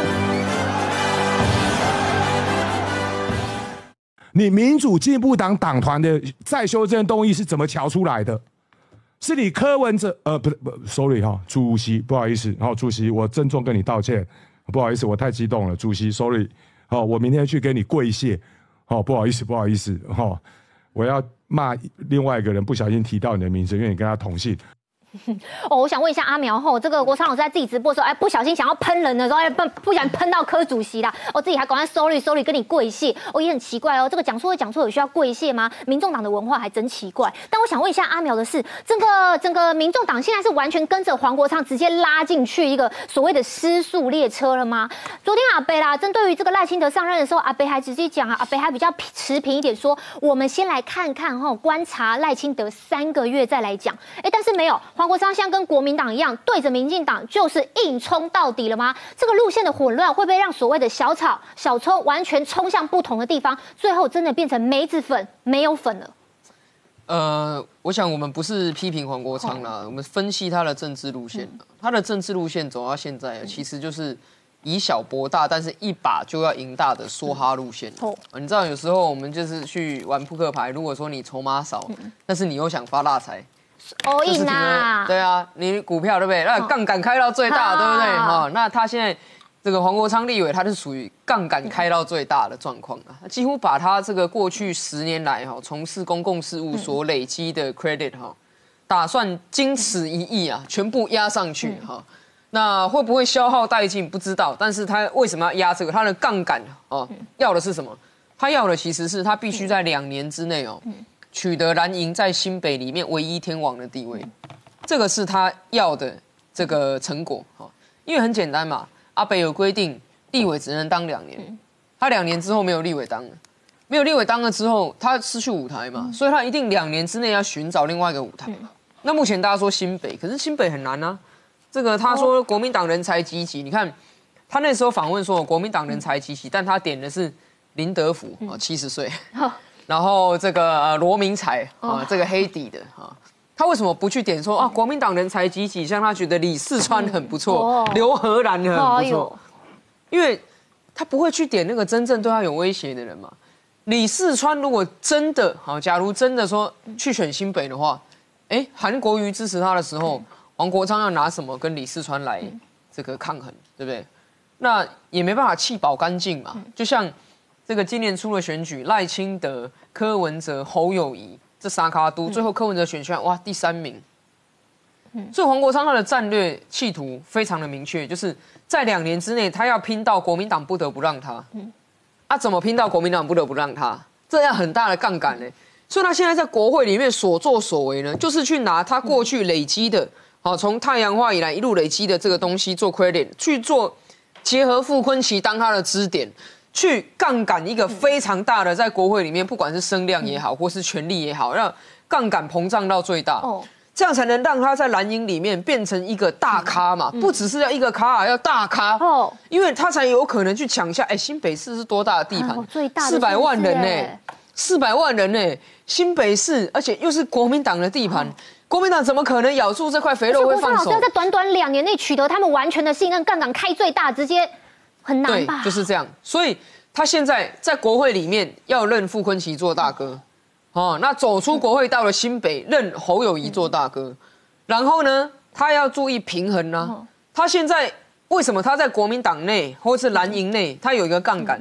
Speaker 21: 你民主进步党党团的再修正动议是怎么瞧出来的？是你柯文哲呃不是不 ，sorry 哈，主席不好意思，好主席我郑重跟你道歉，不好意思我太激动了，主席 sorry， 好我明天去给你跪谢，好不好意思不好意思哈，我要骂另外一个人不小心提到你的名字，因为你跟他同姓。
Speaker 1: 哦，我想问一下阿苗吼，这个国昌老师在自己直播的时候，哎，不小心想要喷人的时候，哎，不不小心喷到柯主席啦，哦，自己还赶快 sorry sorry 跟你跪谢，哦，也很奇怪哦，这个讲错会讲错有需要跪谢吗？民众党的文化还真奇怪。但我想问一下阿苗的是，这个整个民众党现在是完全跟着黄国昌直接拉进去一个所谓的失速列车了吗？昨天阿北啦，针对于这个赖清德上任的时候，阿北还直接讲啊，阿北还比较持平一点说，我们先来看看吼，观察赖清德三个月再来讲。哎，但是没有。黄国昌像跟国民党一样，对着民进党就是硬冲到底了吗？这个路线的混乱会不会让所谓的小草、小葱完全冲向不同的地方，最后真的变成梅子粉没有粉了？
Speaker 3: 呃，我想我们不是批评黄国昌啦，我们分析他的政治路线。嗯、他的政治路线走到现在，其实就是以小博大，但是一把就要赢大的梭哈路线。哦、嗯，你知道有时候我们就是去玩扑克牌，如果说你筹码少，嗯、但是你又想发大财。
Speaker 1: all in 啊，
Speaker 3: 对啊，你股票对不对？那杠杆开到最大，对不对？哈，那他现在这个黄国昌立委，他是属于杠杆开到最大的状况啊，几乎把他这个过去十年来哈从事公共事务所累积的 credit 哈，打算经此一役啊，全部压上去哈。那会不会消耗殆尽？不知道，但是他为什么要压这个？他的杠杆哦，要的是什么？他要的其实是他必须在两年之内哦。取得蓝营在新北里面唯一天王的地位，这个是他要的这个成果哈。因为很简单嘛，阿北有规定，立委只能当两年，他两年之后没有立委当了，没有立委当了之后，他失去舞台嘛，所以他一定两年之内要寻找另外一个舞台嘛。那目前大家说新北，可是新北很难啊。这个他说国民党人才济济，你看他那时候访问说国民党人才济济，但他点的是林德福啊，七十岁。然后这个呃罗明才啊，这个黑底的啊，他为什么不去点说啊国民党人才济济，像他觉得李四川很不错，刘和然很不错，因为他不会去点那个真正对他有威胁的人嘛。李四川如果真的好，假如真的说去选新北的话，哎，韩国瑜支持他的时候，黄国昌要拿什么跟李四川来这个抗衡，对不对？那也没办法弃保干净嘛，就像。这个今年出了选举，赖清德、柯文哲、侯友宜这三卡都，最后柯文哲选选哇第三名。嗯、所以黄国昌他的战略企图非常的明确，就是在两年之内，他要拼到国民党不得不让他。嗯、啊，怎么拼到国民党不得不让他？这样很大的杠杆呢。所以他现在在国会里面所作所为呢，就是去拿他过去累积的，好从太阳花以来一路累积的这个东西做 credit， 去做结合傅昆萁当他的支点。去杠杆一个非常大的，在国会里面，不管是声量也好，或是权力也好，让杠杆膨胀到最大，哦、这样才能让他在蓝营里面变成一个大咖嘛，嗯、不只是要一个咖，要大咖，哦、因为他才有可能去抢下。哎，新北市是多大的地盘？
Speaker 1: 最大的
Speaker 3: 四百万人呢、欸，四百万人呢、欸，新北市，而且又是国民党的地盘。哦国民党怎么可能咬住这块肥肉会放手？
Speaker 1: 国昌老师要在短短两年内取得他们完全的信任，杠杆开最大，直接。很难吧？
Speaker 3: 对，就是这样。所以他现在在国会里面要认傅昆萁做大哥，哦，那走出国会到了新北，认侯友宜做大哥，然后呢，他要注意平衡呢、啊。他现在为什么他在国民党内或是蓝营内，他有一个杠杆？因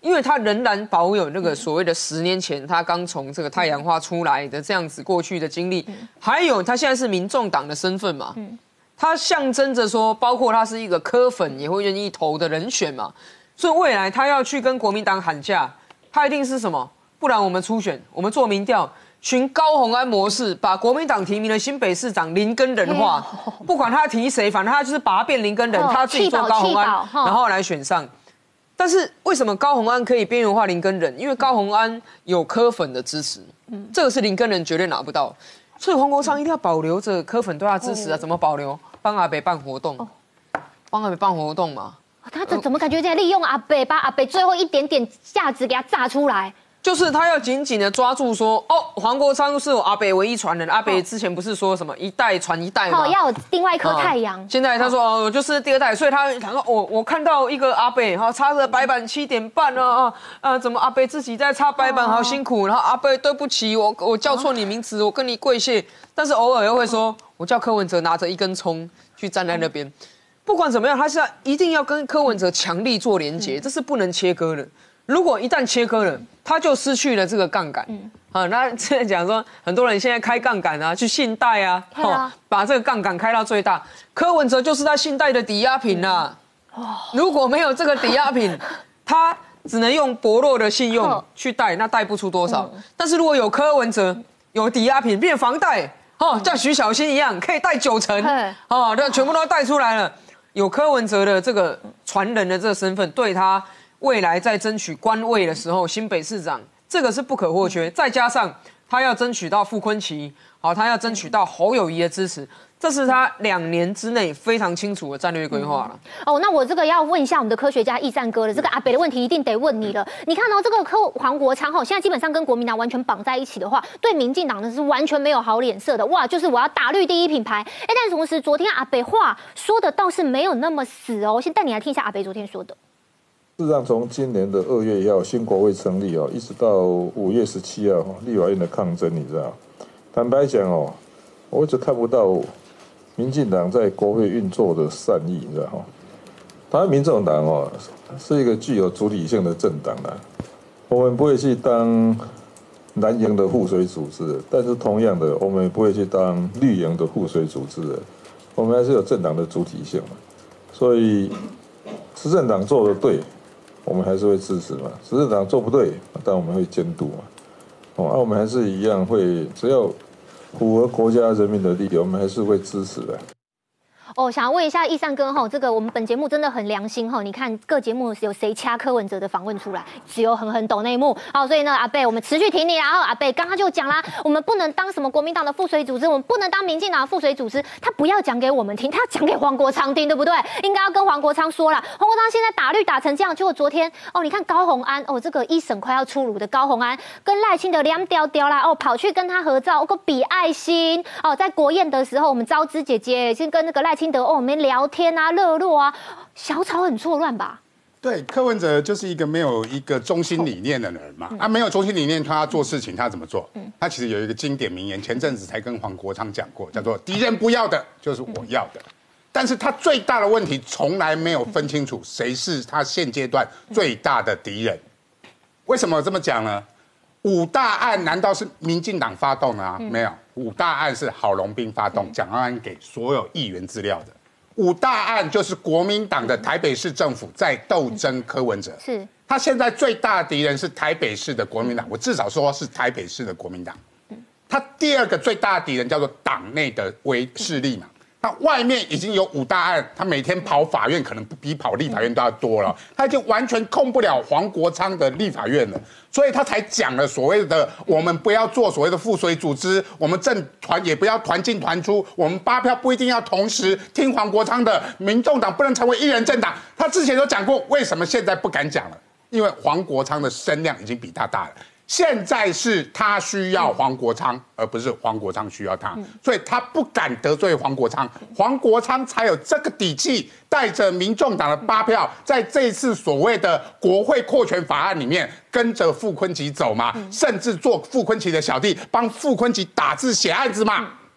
Speaker 3: 因为他仍然保有那个所谓的十年前他刚从这个太阳花出来的这样子过去的经历，还有他现在是民众党的身份嘛，他象征着说，包括他是一个柯粉也会愿意投的人选嘛，所以未来他要去跟国民党喊价，他一定是什么？不然我们初选，我们做民调。循高虹安模式，把国民党提名的新北市长林根人化，不管他提谁，反正他就是把他变林根人，他自己做高虹安，然后来选上。但是为什么高虹安可以边缘化林根人？因为高虹安有柯粉的支持，这个是林根人绝对拿不到。所以黄国昌一定要保留着柯粉对他支持啊，怎么保留？帮阿北办活动，帮阿北办活动嘛。
Speaker 1: 他这怎么感觉在利用阿北，把阿北最后一点点价值给他炸出来？
Speaker 3: 就是他要紧紧的抓住说，哦，黄国昌是我阿北唯一传人。阿北之前不是说什么一代传一代吗？
Speaker 1: 哦，要有另外一颗太阳。
Speaker 3: 现在他说哦，我就是第二代，所以他他说我我看到一个阿北哈插着白板七点半啊啊啊，怎么阿北自己在插白板好辛苦，然后阿北对不起，我我叫错你名字，我跟你跪谢。但是偶尔又会说，我叫柯文哲拿着一根葱去站在那边。不管怎么样，他是要一定要跟柯文哲强力做连结，这是不能切割的。如果一旦切割了，他就失去了这个杠杆。嗯，啊，那现在讲说，很多人现在开杠杆啊，去信贷啊，哦，把这个杠杆开到最大。柯文哲就是他信贷的抵押品啊。哦，如果没有这个抵押品，他只能用薄弱的信用去贷，那贷不出多少。嗯，但是如果有柯文哲，有抵押品变房贷，哦，像徐小新一样，可以贷九成，哦，那全部都贷出来了。有柯文哲的这个传人的这个身份，对他未来在争取官位的时候，新北市长这个是不可或缺。再加上他要争取到傅崐萁，好，他要争取到侯友宜的支持，这是他两年之内非常清楚的战略规划了。
Speaker 1: 嗯、哦，那我这个要问一下我们的科学家易善哥了，这个阿北的问题一定得问你了。你看到、哦、这个柯黄国昌哈，现在基本上跟国民党完全绑在一起的话，对民进党呢是完全没有好脸色的。哇，就是我要打绿第一品牌。哎，但同时昨天阿北话说的倒是没有那么死哦。先带你来听一下阿北昨天说的。
Speaker 6: 事实上，从今年的二月一号新国会成立哦，一直到五月十七号立法院的抗争，你知道？坦白讲哦，我一直看不到民进党在国会运作的善意，你知道哈？台湾民众党哦是一个具有主体性的政党啦，我们不会去当蓝营的附随组织，但是同样的，我们也不会去当绿营的附随组织的，我们还是有政党的主体性嘛。所以，执政党做的对，我们还是会支持嘛；执政党做不对，但我们会监督嘛。哦，那、啊、我们还是一样会，只要符合国家人民的利益，我们还是会支持的。
Speaker 1: 哦，想要问一下易善哥哈，这个我们本节目真的很良心哈，你看各节目有谁掐柯文哲的访问出来，只有狠狠抖内幕。好，所以呢，阿贝我们持续挺你，然后阿贝刚刚就讲啦，我们不能当什么国民党的附随组织，我们不能当民进党的附随组织，他不要讲给我们听，他要讲给黄国昌听，对不对？应该要跟黄国昌说啦，黄国昌现在打绿打成这样，结果昨天哦，你看高虹安哦，这个一审快要出炉的高虹安跟赖清德两屌屌啦，哦，跑去跟他合照，哦个比爱心哦，在国宴的时候，我们招之姐姐先跟那个赖清德哦，我们聊天啊，热络啊，小草很错乱吧？
Speaker 15: 对，柯文哲就是一个没有一个中心理念的人嘛。嗯、啊，没有中心理念，他做事情他怎么做？嗯、他其实有一个经典名言，前阵子才跟黄国昌讲过，叫做“敌人不要的，就是我要的”。嗯、但是他最大的问题，从来没有分清楚谁是他现阶段最大的敌人。为什么这么讲呢？五大案难道是民进党发动的啊？嗯、没有，五大案是郝龙斌发动，蒋万安给所有议员资料的。五大案就是国民党的台北市政府在斗争柯文哲，是他现在最大的敌人是台北市的国民党，我至少说是台北市的国民党。他第二个最大的敌人叫做党内的威势力嘛，那外面已经有五大案，他每天跑法院可能比跑立法院都要多了，他已经完全控不了黄国昌的立法院了，所以他才讲了所谓的我们不要做所谓的附随组织，我们政团也不要团进团出，我们八票不一定要同时听黄国昌的，民众党不能成为一人政党。他之前都讲过，为什么现在不敢讲了？因为黄国昌的声量已经比他大了。现在是他需要黄国昌，而不是黄国昌需要他，所以他不敢得罪黄国昌，黄国昌才有这个底气，带着民众党的八票，在这一次所谓的国会扩权法案里面，跟着傅崐萁走嘛，甚至做傅崐萁的小弟，帮傅崐萁打字写案子嘛。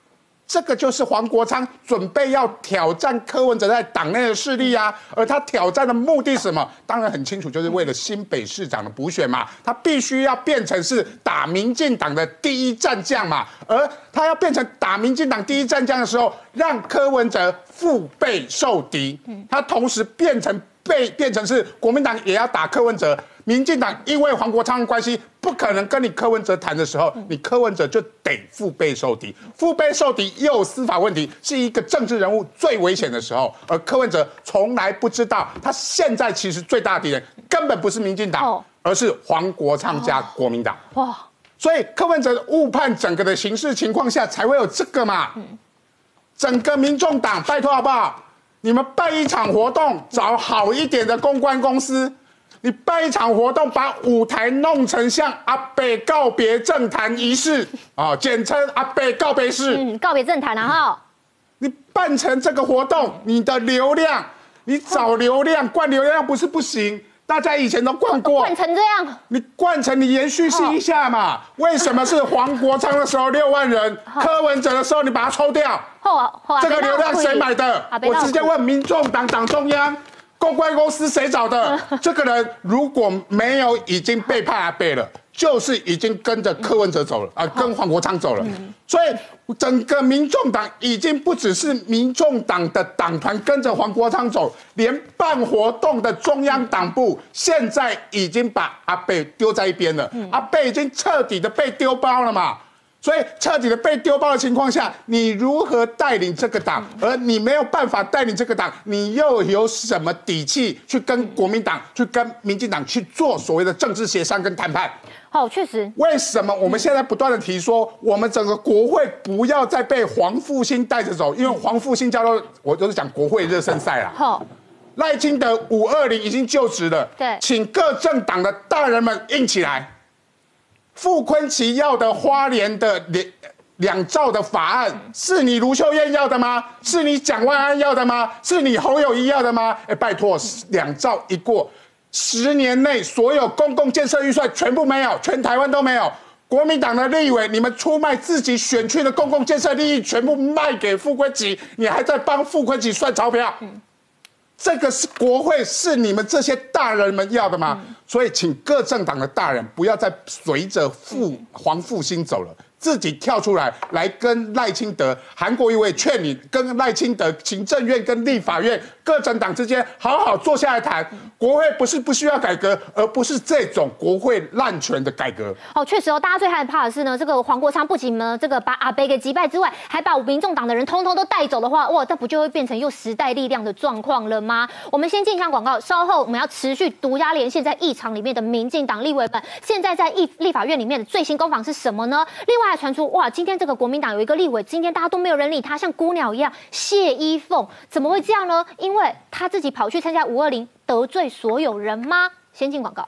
Speaker 15: 这个就是黄国昌准备要挑战柯文哲在党内的势力啊，而他挑战的目的是什么？当然很清楚，就是为了新北市长的补选嘛，他必须要变成是打民进党的第一战将嘛，而他要变成打民进党第一战将的时候，让柯文哲腹背受敌，他同时变成被变成是国民党也要打柯文哲。民进党因为黄国昌的关系，不可能跟你柯文哲谈的时候，你柯文哲就得腹背受敌，腹背受敌又有司法问题，是一个政治人物最危险的时候。而柯文哲从来不知道，他现在其实最大的敌人根本不是民进党，哦、而是黄国昌加国民党。哇！所以柯文哲误判整个的形势情况下，才会有这个嘛。嗯、整个民众党，拜托好不好？你们办一场活动，找好一点的公关公司。你办一场活动，把舞台弄成像阿北告别政坛仪式啊，简称阿北告别式。嗯，
Speaker 1: 告别政坛然后
Speaker 15: 你办成这个活动，你的流量，你找流量，灌流量不是不行。大家以前都灌过，
Speaker 1: 灌成这样，
Speaker 15: 你灌成你延续性一下嘛？为什么是黄国昌的时候六万人，柯文哲的时候你把它抽掉？这个流量谁买的？我直接问民众党党中央。公关公司谁找的？这个人如果没有已经背叛阿伯了，就是已经跟着柯文哲走了啊、呃，跟黄国昌走了。所以整个民众党已经不只是民众党的党团跟着黄国昌走，连办活动的中央党部现在已经把阿伯丢在一边了。阿伯已经彻底的被丢包了嘛。所以彻底的被丢包的情况下，你如何带领这个党？而你没有办法带领这个党，你又有什么底气去跟国民党、去跟民进党去做所谓的政治协商跟谈判？
Speaker 1: 好，确实。
Speaker 15: 为什么我们现在不断的提说，我们整个国会不要再被黄复兴带着走？因为黄复兴叫做我都是讲国会热身赛啦。好，赖清德五二零已经就职了，对，请各政党的大人们硬起来。傅崐萁要的花莲的两两兆的法案，是你卢秀燕要的吗？是你蒋万安要的吗？是你侯友宜要的吗？哎，拜托，两兆一过，十年内所有公共建设预算全部没有，全台湾都没有。国民党的立委，你们出卖自己选区的公共建设利益，全部卖给傅崐萁，你还在帮傅崐萁算钞票。嗯，这个是国会，是你们这些大人们要的吗？嗯、所以，请各政党的大人不要再随着傅黄复兴走了，自己跳出来，来跟赖清德、韩国瑜我也劝你，跟赖清德、行政院跟立法院各政党之间好好坐下来谈。国会不是不需要改革，而不是这种国会滥权的改革。
Speaker 1: 哦，确实哦，大家最害怕的是呢，这个黄国昌不仅呢这个把阿北给击败之外，还把民众党的人通通都带走的话，哇，这不就会变成又时代力量的状况了吗？我们先进一下广告，稍后我们要持续独家连线在议场里面的民进党立委们，现在在议立法院里面的最新攻防是什么呢？另外还传出哇，今天这个国民党有一个立委，今天大家都没有人理他，像孤鸟一样，谢依凤，怎么会这样呢？因为他自己跑去参加五二零，得罪所有人吗？先进广告。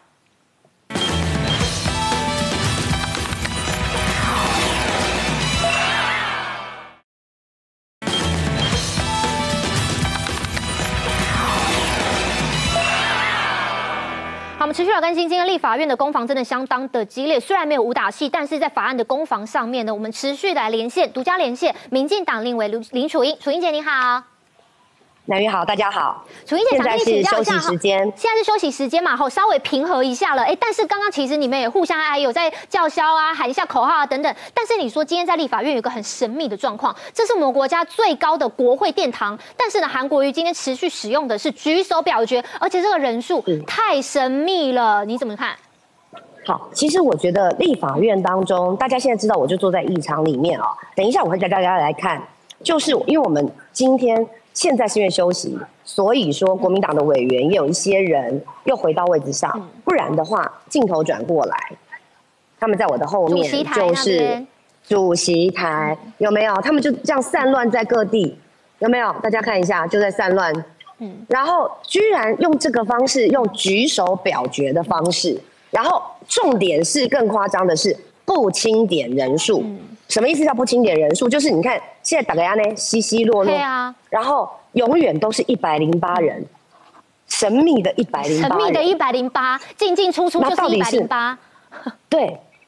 Speaker 1: 好，我们持续来更新。今天立法院的攻防真的相当的激烈，虽然没有武打戏，但是在法案的攻防上面呢，我们持续来连线，独家连线民进党立委林楚英，楚英姐你好。
Speaker 5: 南瑜好，大家好。
Speaker 1: 楚英姐想跟你请教一下，
Speaker 5: 现在是休息时间，
Speaker 1: 现在是休息时间嘛，吼，稍微平和一下了。哎，但是刚刚其实你们也互相还有在叫嚣啊，喊一下口号啊等等。但是你说今天在立法院有一个很神秘的状况，这是我们国家最高的国会殿堂，但是呢，韩国瑜今天持续使用的是举手表决，而且这个人数太神秘了，你怎么看？
Speaker 5: 好，其实我觉得立法院当中，大家现在知道，我就坐在议场里面啊、哦。等一下我会带大家来看，就是因为我们今天。现在是因为休息，所以说国民党的委员也有一些人又回到位置上，不然的话，镜头转过来，他们在我的后面就是主席台，有没有？他们就这样散乱在各地，有没有？大家看一下，就在散乱。嗯，然后居然用这个方式，用举手表决的方式，然后重点是更夸张的是不清点人数。嗯什么意思叫不清点人数？就是你看现在大家呢稀稀落落，对啊，然后永远都是一百零八人，神秘的一百零八，
Speaker 1: 神秘的一百零八，进进出出就是一百零八。
Speaker 5: 对，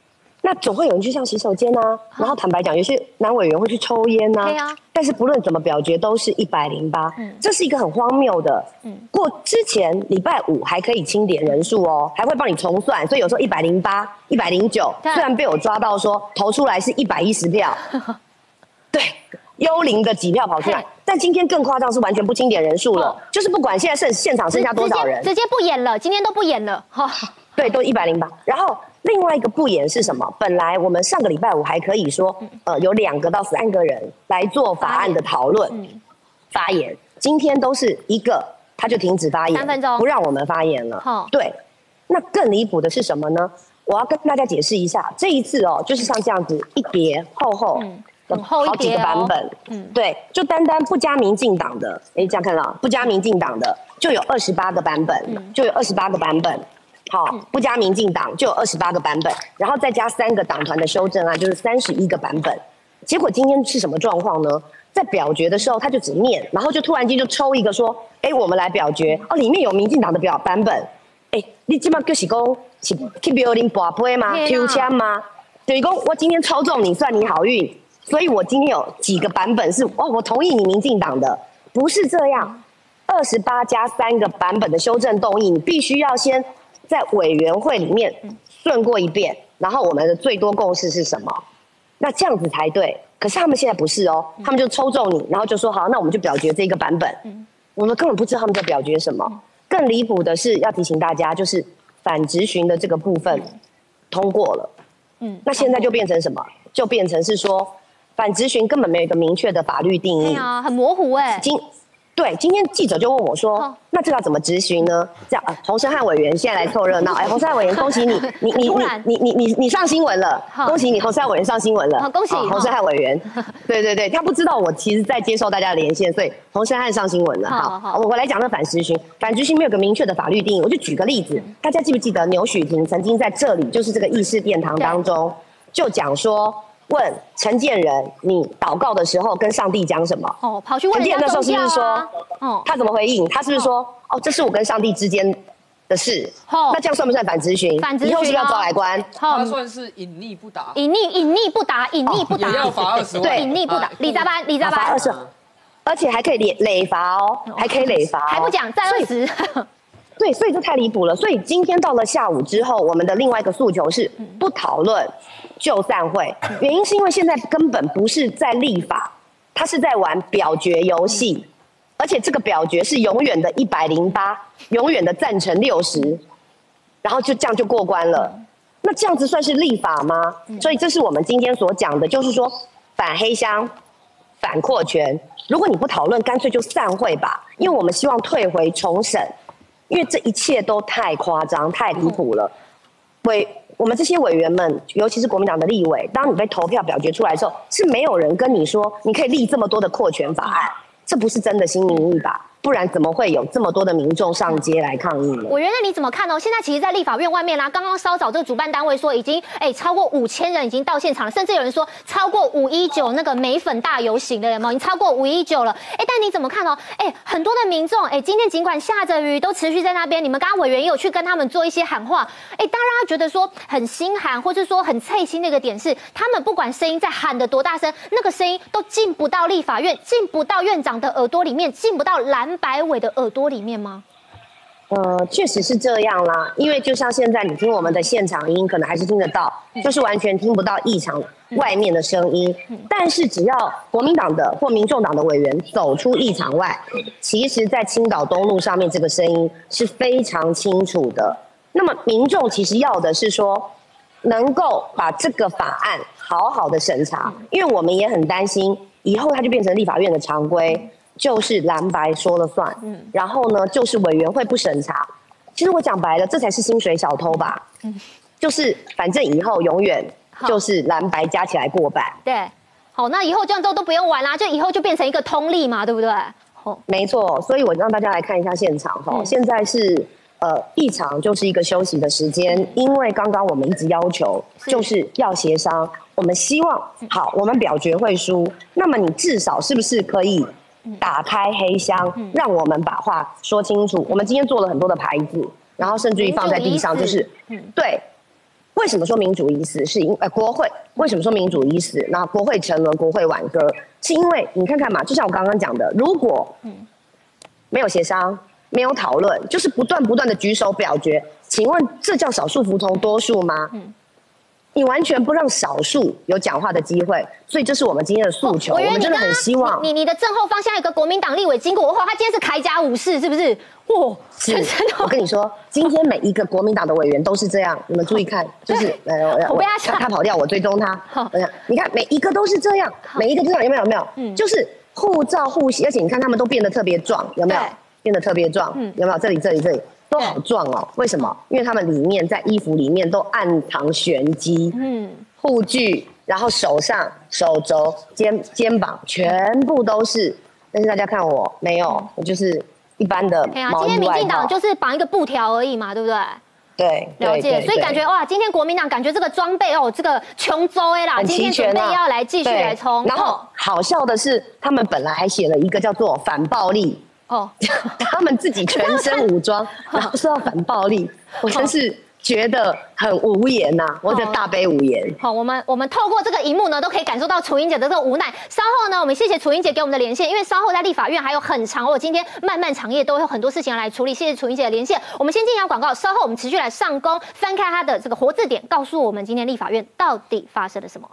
Speaker 5: 那总会有人去上洗手间啊，然后坦白讲，有些男委员会去抽烟呐、啊。对啊。但是不论怎么表决，都是一百零八，这是一个很荒谬的。嗯。过之前礼拜五还可以清点人数哦，还会帮你重算，所以有时候一百零八、一百零九，虽然被我抓到说投出来是一百一十票，对，幽灵的几票跑出来，但今天更夸张是完全不清点人数了，就是不管现在剩现场剩下多少人，
Speaker 1: 直接不演了，今天都不演了，哈。
Speaker 5: 对，都一百零八，然后。另外一个不演是什么？本来我们上个礼拜五还可以说，呃，有两个到三个人来做法案的讨论、发言。今天都是一个，他就停止发言，三分钟不让我们发言了。好，对。那更离谱的是什么呢？我要跟大家解释一下，这一次哦，就是像这样子一叠厚厚的好几个版本，嗯，对，就单单不加民进党的，哎，这样看到不加民进党的就有二十八个版本，就有二十八个版本。好，不加民进党就有二十八个版本，然后再加三个党团的修正案，就是三十一个版本。结果今天是什么状况呢？在表决的时候，他就只念，然后就突然间就抽一个说：“哎，我们来表决哦，里面有民进党的表版本。”哎，你今麦就是讲是去庙里拔杯吗？抽签吗？等于讲我今天抽中你，算你好运。所以我今天有几个版本是哦，我同意你民进党的，不是这样。二十八加三个版本的修正动议，你必须要先。在委员会里面顺过一遍，然后我们的最多共识是什么？那这样子才对。可是他们现在不是哦，他们就抽中你，然后就说好，那我们就表决这个版本。我们根本不知道他们在表决什么。更离谱的是，要提醒大家，就是反质询的这个部分通过了。嗯，那现在就变成什么？就变成是说，反质询根本没有一个明确的法律定义。
Speaker 1: 对啊，很模糊哎。
Speaker 5: 今对，今天记者就问我说：“哦、那这个要怎么质询呢？”这样，呃、洪胜汉委员现在来凑热闹。哎，洪胜汉委员，恭喜你，你你你你你你你上新闻了，恭喜你，洪胜汉委员上新闻了，
Speaker 1: 好恭喜
Speaker 5: 洪胜汉委员。对对对，他不知道我其实在接受大家的连线，所以洪胜汉上新闻了。好，好我我来讲那反质询，反质询没有个明确的法律定义，我就举个例子，大家记不记得牛许婷曾经在这里，就是这个议事殿堂当中，就讲说。问陈建仁，你祷告的时候跟上帝讲什么？
Speaker 1: 哦，跑去问人家宗教啊。陈建仁那时候是不是说，哦，他
Speaker 5: 怎么回应？他是不是说，哦，这是我跟上帝之间的事？哦，那这样算不算反质询？
Speaker 1: 反质询，
Speaker 5: 以后是不是要招来官？
Speaker 3: 他算是隐匿不答。
Speaker 1: 隐匿，隐匿不答，隐匿不答。
Speaker 3: 也要罚二十万。
Speaker 5: 对，
Speaker 1: 隐匿不答，李扎班，李扎班。
Speaker 5: 罚二十，而且还可以累累罚哦，还可以累罚。
Speaker 1: 还不讲，再二十。
Speaker 5: 对，所以这太离谱了。所以今天到了下午之后，我们的另外一个诉求是不讨论就散会。原因是因为现在根本不是在立法，他是在玩表决游戏，而且这个表决是永远的一百零八，永远的赞成六十，然后就这样就过关了。那这样子算是立法吗？所以这是我们今天所讲的，就是说反黑箱、反扩权。如果你不讨论，干脆就散会吧，因为我们希望退回重审。因为这一切都太夸张、太离谱了。委我们这些委员们，尤其是国民党的立委，当你被投票表决出来的时候，是没有人跟你说你可以立这么多的扩权法案，这不是真的新民意吧？不然怎么会有这么多的民众上街来抗议呢？
Speaker 1: 我原来你怎么看呢？现在其实，在立法院外面啦、啊，刚刚稍早这个主办单位说，已经哎超过五千人已经到现场了，甚至有人说超过五一九那个美粉大游行的有没有？已经超过五一九了。哎，但你怎么看哦？哎，很多的民众哎，今天尽管下着雨，都持续在那边。你们刚刚委员也有去跟他们做一些喊话，哎，当然他觉得说很心寒，或者说很脆心的一个点是，他们不管声音在喊得多大声，那个声音都进不到立法院，进不到院长的耳朵里面，进不到蓝白委的耳朵。多里面吗？
Speaker 5: 呃，确实是这样啦，因为就像现在你听我们的现场音，可能还是听得到，就是完全听不到议场外面的声音。但是只要国民党的或民众党的委员走出议场外，其实在青岛东路上面这个声音是非常清楚的。那么民众其实要的是说，能够把这个法案好好的审查，因为我们也很担心以后它就变成立法院的常规。就是蓝白说了算，嗯，然后呢，就是委员会不审查。其实我讲白了，这才是薪水小偷吧？嗯，就是反正以后永远就是蓝白加起来过半。
Speaker 1: 对，好，那以后这样都都不用玩啦，就以后就变成一个通例嘛，对不对？
Speaker 5: 哦，没错。所以我让大家来看一下现场哈，嗯、现在是呃议场就是一个休息的时间，因为刚刚我们一直要求就是要协商，我们希望好，我们表决会输，那么你至少是不是可以？打开黑箱，让我们把话说清楚。我们今天做了很多的牌子，然后甚至于放在地上，就是对为什么说民主已死？是因呃国会为什么说民主已死？那国会沉沦，国会挽歌，是因为你看看嘛，就像我刚刚讲的，如果没有协商，没有讨论，就是不断不断的举手表决，请问这叫少数服从多数吗？嗯。你完全不让少数有讲话的机会，所以这是我们今天的诉求。我们真的很希望
Speaker 1: 你你的正后方现在有个国民党立委经过，哇，他今天是铠甲武士，是不是？哇，
Speaker 5: 是。我跟你说，今天每一个国民党的委员都是这样，你们注意看，就是呃，
Speaker 1: 我被他
Speaker 5: 他他跑掉，我追踪他。你看每一个都是这样，每一个这样有没有？有没有？嗯，就是护照护膝，而且你看他们都变得特别壮，有没有？变得特别壮，嗯，有没有？这里这里这里。都好壮哦，为什么？因为他们里面在衣服里面都暗藏玄机，嗯，护具，然后手上、手肘、肩肩膀全部都是。但是大家看我没有，我就是一般的毛衣外套。今天民进党
Speaker 1: 就是绑一个布条而已嘛，对不对？
Speaker 5: 对，
Speaker 1: 了解。所以感觉哇，今天国民党感觉这个装备哦，这个琼州哎啦，今天准备要来继续来冲。
Speaker 5: 然后好笑的是，他们本来还写了一个叫做反暴力。哦，他们自己全身武装，然后说要反暴力，我真是觉得很无言呐、啊，我的大悲无言。
Speaker 1: 好，我们我们透过这个荧幕呢，都可以感受到楚英姐的这个无奈。稍后呢，我们谢谢楚英姐给我们的连线，因为稍后在立法院还有很长哦，今天漫漫长夜都有很多事情要来处理。谢谢楚英姐的连线。我们先进一下广告，稍后我们持续来上攻，翻开它的这个活字典，告诉我们今天立法院到底发生了什么。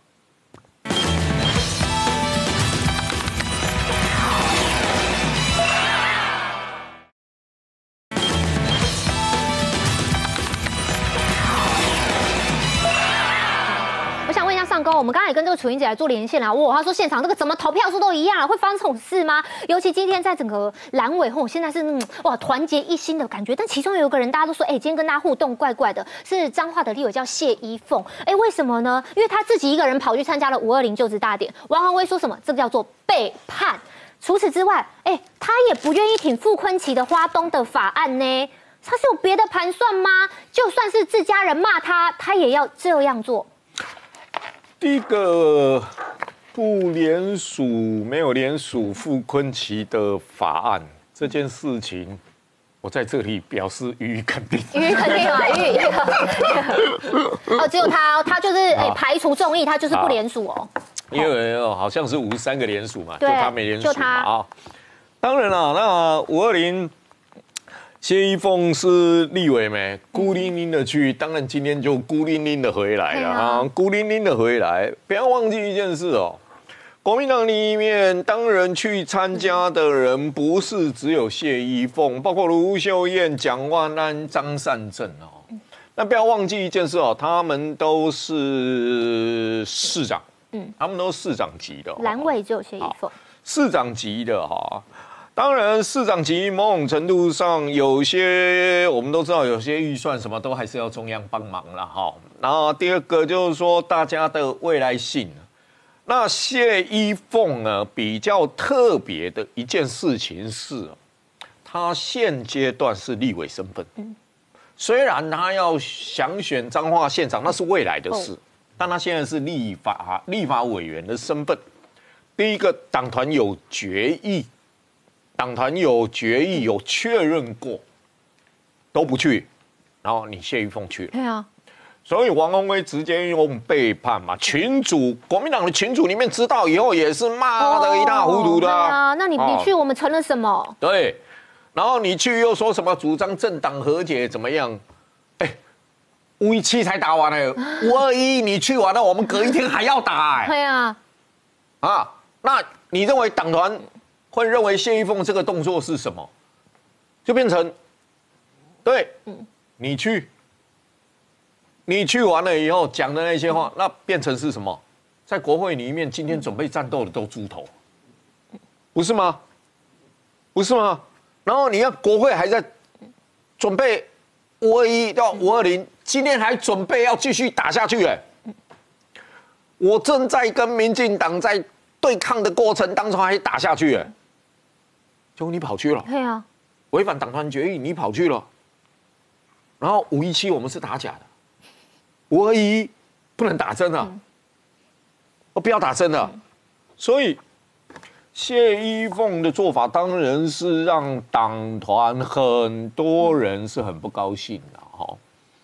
Speaker 1: 上攻，我们刚才也跟这个楚英姐来做连线啦。哇，她说现场这个怎么投票数都一样啊，会发生这种事吗？尤其今天在整个蓝委后，现在是、嗯、哇团结一心的感觉。但其中有一个人，大家都说，哎、欸，今天跟大家互动怪怪的，是彰化的立委叫谢依凤。哎、欸，为什么呢？因为他自己一个人跑去参加了五二零就职大典。王宏威说什么？这个叫做背叛。除此之外，哎、欸，他也不愿意挺傅崐萁的花东的法案呢。他是有别的盘算吗？就算是自家人骂他，他也要这样做。
Speaker 4: 第一个不联署没有联署傅崐萁的法案这件事情，我在这里表示予以肯定。
Speaker 1: 予以肯定啊，予以哦，只有他，他就是哎、欸、排除众议，他就是不联署哦。
Speaker 4: 因为哦好像是五十三个联署嘛，就他没联署嘛啊。当然了，那五二零。谢依凤是立委没，孤零零的去，当然今天就孤零零的回来了啊，孤零零的回来。不要忘记一件事哦，国民党里面当然去参加的人不是只有谢依凤，包括卢秀燕、蒋万安、张善政哦。那不要忘记一件事哦，他们都是市长，嗯，他们都是市长级的。
Speaker 1: 蓝委只有谢依凤，
Speaker 4: 市长级的哈。当然，市长级某种程度上有些我们都知道，有些预算什么都还是要中央帮忙啦哈。然后第二个就是说大家的未来性。那谢依凤呢比较特别的一件事情是，他现阶段是立委身份，虽然他要想选彰化县长，那是未来的事，但他现在是立法立法委员的身份。第一个，党团有决议。党团有决议，有确认过，都不去，然后你谢依凤去了。
Speaker 1: 对啊，
Speaker 4: 所以王宏威直接用背叛嘛。群主国民党的群主里面知道以后也是骂得一塌糊涂的、啊。
Speaker 1: 对啊，那你你去我们成了什么？
Speaker 4: 对，然后你去又说什么主张政党和解怎么样？哎，五一七才打完了，五二一你去完了，我们隔一天还要打哎。
Speaker 1: 对啊，
Speaker 4: 啊，那你认为党团？会认为谢依凤这个动作是什么？就变成，对，你去，你去完了以后讲的那些话，那变成是什么？在国会里面，今天准备战斗的都猪头，不是吗？不是吗？然后你看国会还在准备五二一到五二零，今天还准备要继续打下去哎。我正在跟民进党在对抗的过程当中还打下去哎。结果你跑去了，
Speaker 1: 对啊，
Speaker 4: 违反党团决议，你跑去了。然后五一七我们是打假的，五二一不能打真的，我不要打真的。所以谢依凤的做法当然是让党团很多人是很不高兴的哈。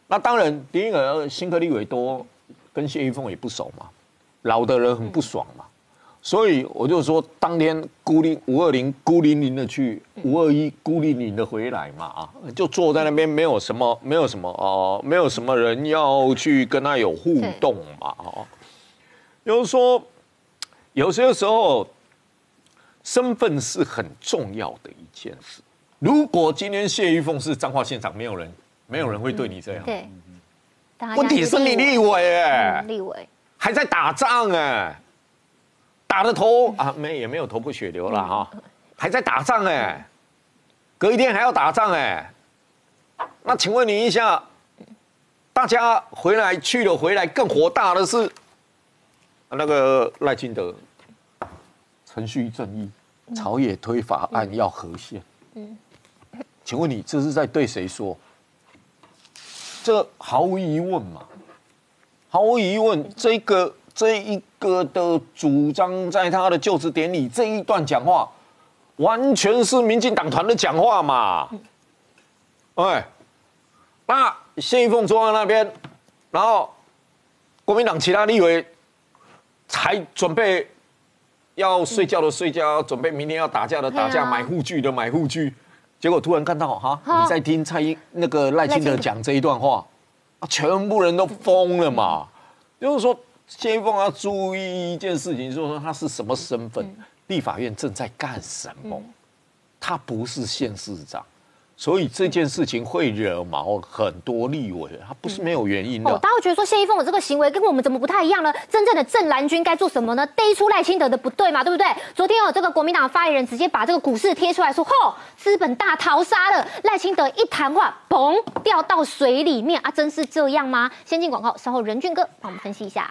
Speaker 4: 那当然，第一个新科立委多跟谢依凤也不熟嘛，老的人很不爽嘛，所以我就说，当天孤零五二零孤零零的去，五二一孤零零的回来嘛，啊，就坐在那边，没有什么，没有什么哦、呃，没有什么人要去跟他有互动嘛，哦，就是说，有些时候身份是很重要的一件事。如果今天谢依凤是彰化县长，没有人。没有人会对你这样。
Speaker 1: 对，
Speaker 4: 问题是你立委哎，
Speaker 1: 立委
Speaker 4: 还在打仗哎，打的头啊没也没有头破血流了哈，还在打仗哎，隔一天还要打仗哎，那请问你一下，大家回来去了回来更火大的是那个赖清德程序正义，朝野推法案要合宪，嗯，请问你这是在对谁说？这毫无疑问嘛，毫无疑问，这个这一个的主张，在他的就职典礼这一段讲话，完全是民进党团的讲话嘛。哎，那谢依凤坐在那边，然后国民党其他立委还准备要睡觉的睡觉，准备明天要打架的打架，买护具的买护具。结果突然看到哈，你在听蔡英那个赖清德讲这一段话，啊，全部人都疯了嘛。就是说，谢依凤要注意一件事情，就是说他是什么身份，立法院正在干什么，他不是县市长。所以这件事情会惹毛很多立委，他不是没有原因的。
Speaker 1: 哦，大家会觉得说谢依凤的这个行为跟我们怎么不太一样呢？真正的正蓝军该做什么呢？逮出赖清德的不对嘛，对不对？昨天有这个国民党发言人直接把这个股市贴出来说，吼，资本大逃杀了，赖清德一谈话，嘣，掉到水里面啊，真是这样吗？先进广告，稍后任俊哥帮我们分析一下。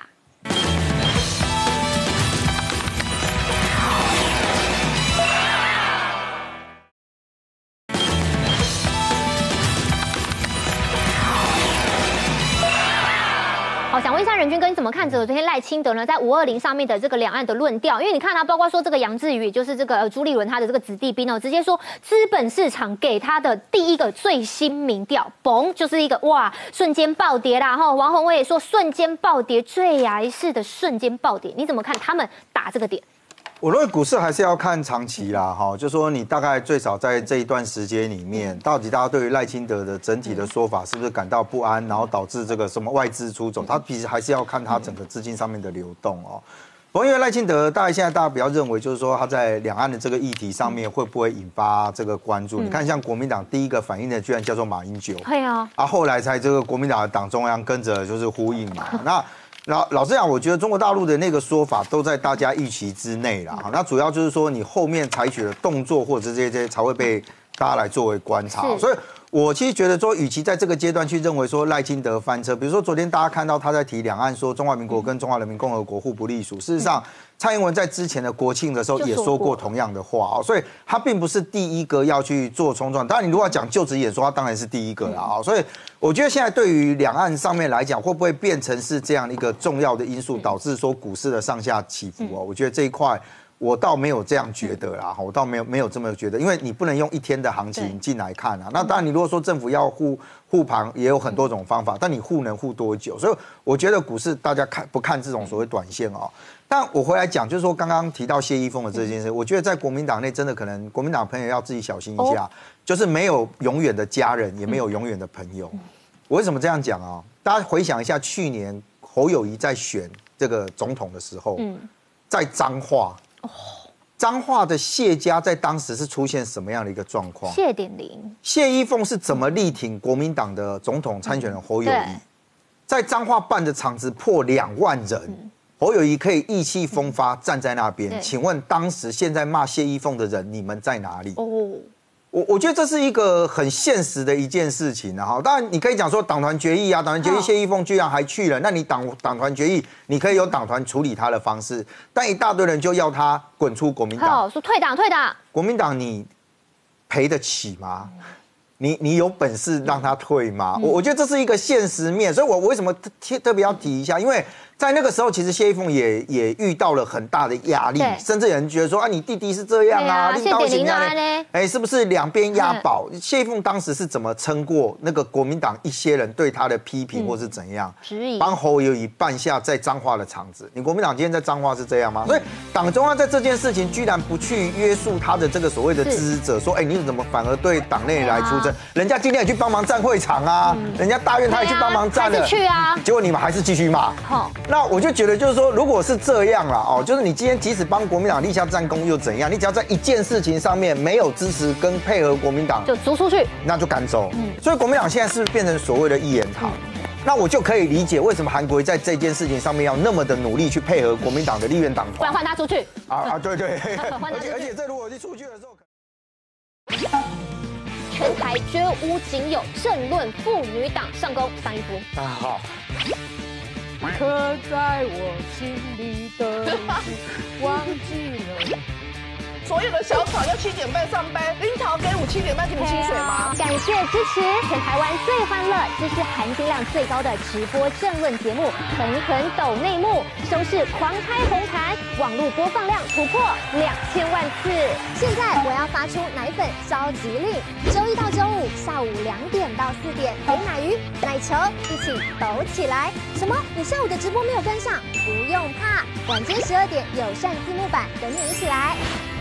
Speaker 1: 好，想问一下任君哥，你怎么看这个昨天赖清德呢在五二零上面的这个两岸的论调？因为你看他、啊，包括说这个杨志宇，也就是这个、呃、朱立伦他的这个子弟兵哦，直接说资本市场给他的第一个最新民调，嘣，就是一个哇瞬间暴跌啦。然后王宏威也说瞬间暴跌，坠崖式的瞬间暴跌，你怎么看他们打这个点？
Speaker 12: 我认为股市还是要看长期啦，哈，就说你大概最少在这一段时间里面，到底大家对于赖清德的整体的说法是不是感到不安，然后导致这个什么外资出走，他其实还是要看他整个资金上面的流动哦。不过因为赖清德，大概现在大家比较认为就是说他在两岸的这个议题上面会不会引发这个关注？你看像国民党第一个反应的居然叫做马英九，
Speaker 1: 对啊，
Speaker 12: 啊后来才这个国民党的党中央跟着就是呼应嘛，那。老老实讲，我觉得中国大陆的那个说法都在大家预期之内啦。那主要就是说，你后面采取的动作或者这些这些才会被大家来作为观察。所以，我其实觉得说，与其在这个阶段去认为说赖清德翻车，比如说昨天大家看到他在提两岸说中华民国跟中华人民共和国互不隶属，事实上。蔡英文在之前的国庆的时候也说过同样的话哦，所以他并不是第一个要去做冲撞。当然，你如果要讲就职演说，他当然是第一个啦啊。所以我觉得现在对于两岸上面来讲，会不会变成是这样一个重要的因素，导致说股市的上下起伏哦？我觉得这一块。我倒没有这样觉得啦，我倒没有没有这么觉得，因为你不能用一天的行情进来看啊。那当然，你如果说政府要护护盘，也有很多种方法，但你护能护多久？所以我觉得股市大家看不看这种所谓短线哦。但我回来讲，就是说刚刚提到谢依凤的这件事，我觉得在国民党内真的可能国民党朋友要自己小心一下，就是没有永远的家人，也没有永远的朋友。我为什么这样讲啊？大家回想一下，去年侯友宜在选这个总统的时候，在彰化。彰化的谢家在当时是出现什么样的一个状况？
Speaker 1: 谢点零，
Speaker 12: 谢依凤是怎么力挺国民党的总统参选人侯友宜？在彰化办的场子破两万人，嗯、侯友宜可以意气风发站在那边。请问当时现在骂谢依凤的人，你们在哪里？哦。我我觉得这是一个很现实的一件事情啊！当然你可以讲说党团决议啊，党团决议谢依凤居然还去了，那你党党团决议你可以有党团处理他的方式，但一大堆人就要他滚出国民党，
Speaker 1: 好说退党退党，
Speaker 12: 国民党你赔得起吗？你你有本事让他退吗？我我觉得这是一个现实面，所以我为什么特特别要提一下，因为在那个时候，其实谢依凤也也遇到了很大的压力，甚至有人觉得说啊，你弟弟是这样啊，领导型啊，哎，是不是两边押宝？谢依凤当时是怎么撑过那个国民党一些人对他的批评，或是怎样？质疑帮侯友宜办下在彰化的场子。你国民党今天在彰化是这样吗？所以党中央在这件事情居然不去约束他的这个所谓的支持者，说，哎，你怎么反而对党内来出征？人家今天也去帮忙站会场啊，人家大院他也去帮忙站了，
Speaker 1: 去啊，
Speaker 12: 结果你们还是继续骂。好。那我就觉得，就是说，如果是这样啦，哦，就是你今天即使帮国民党立下战功又怎样？你只要在一件事情上面没有支持跟配合国民党，
Speaker 1: 就逐出去，
Speaker 12: 那就赶走。嗯，所以国民党现在是不是变成所谓的一言堂？嗯、那我就可以理解为什么韩国瑜在这件事情上面要那么的努力去配合国民党的立院党团，
Speaker 1: 不然换他出去。
Speaker 12: 啊啊，对对，而且而且这如果一出去的时候。
Speaker 1: 全台绝无仅有，政论妇女党上攻上一波。
Speaker 12: 啊好。
Speaker 7: 刻在我心里的，忘记了。所有的小草要七点半上班，樱桃给我七点半给你薪水吗？
Speaker 1: 感谢支持全台湾最欢乐、支持含金量最高的直播政论节目，狠狠抖内幕，收视狂开红盘，网络播放量突破两千万次。现在我要发出奶粉召集令，周一到周五下午两点到四点，陪奶鱼、奶球一起抖起来。什么？你下午的直播没有跟上？不用怕，晚间十二点友善字幕版等你一起来。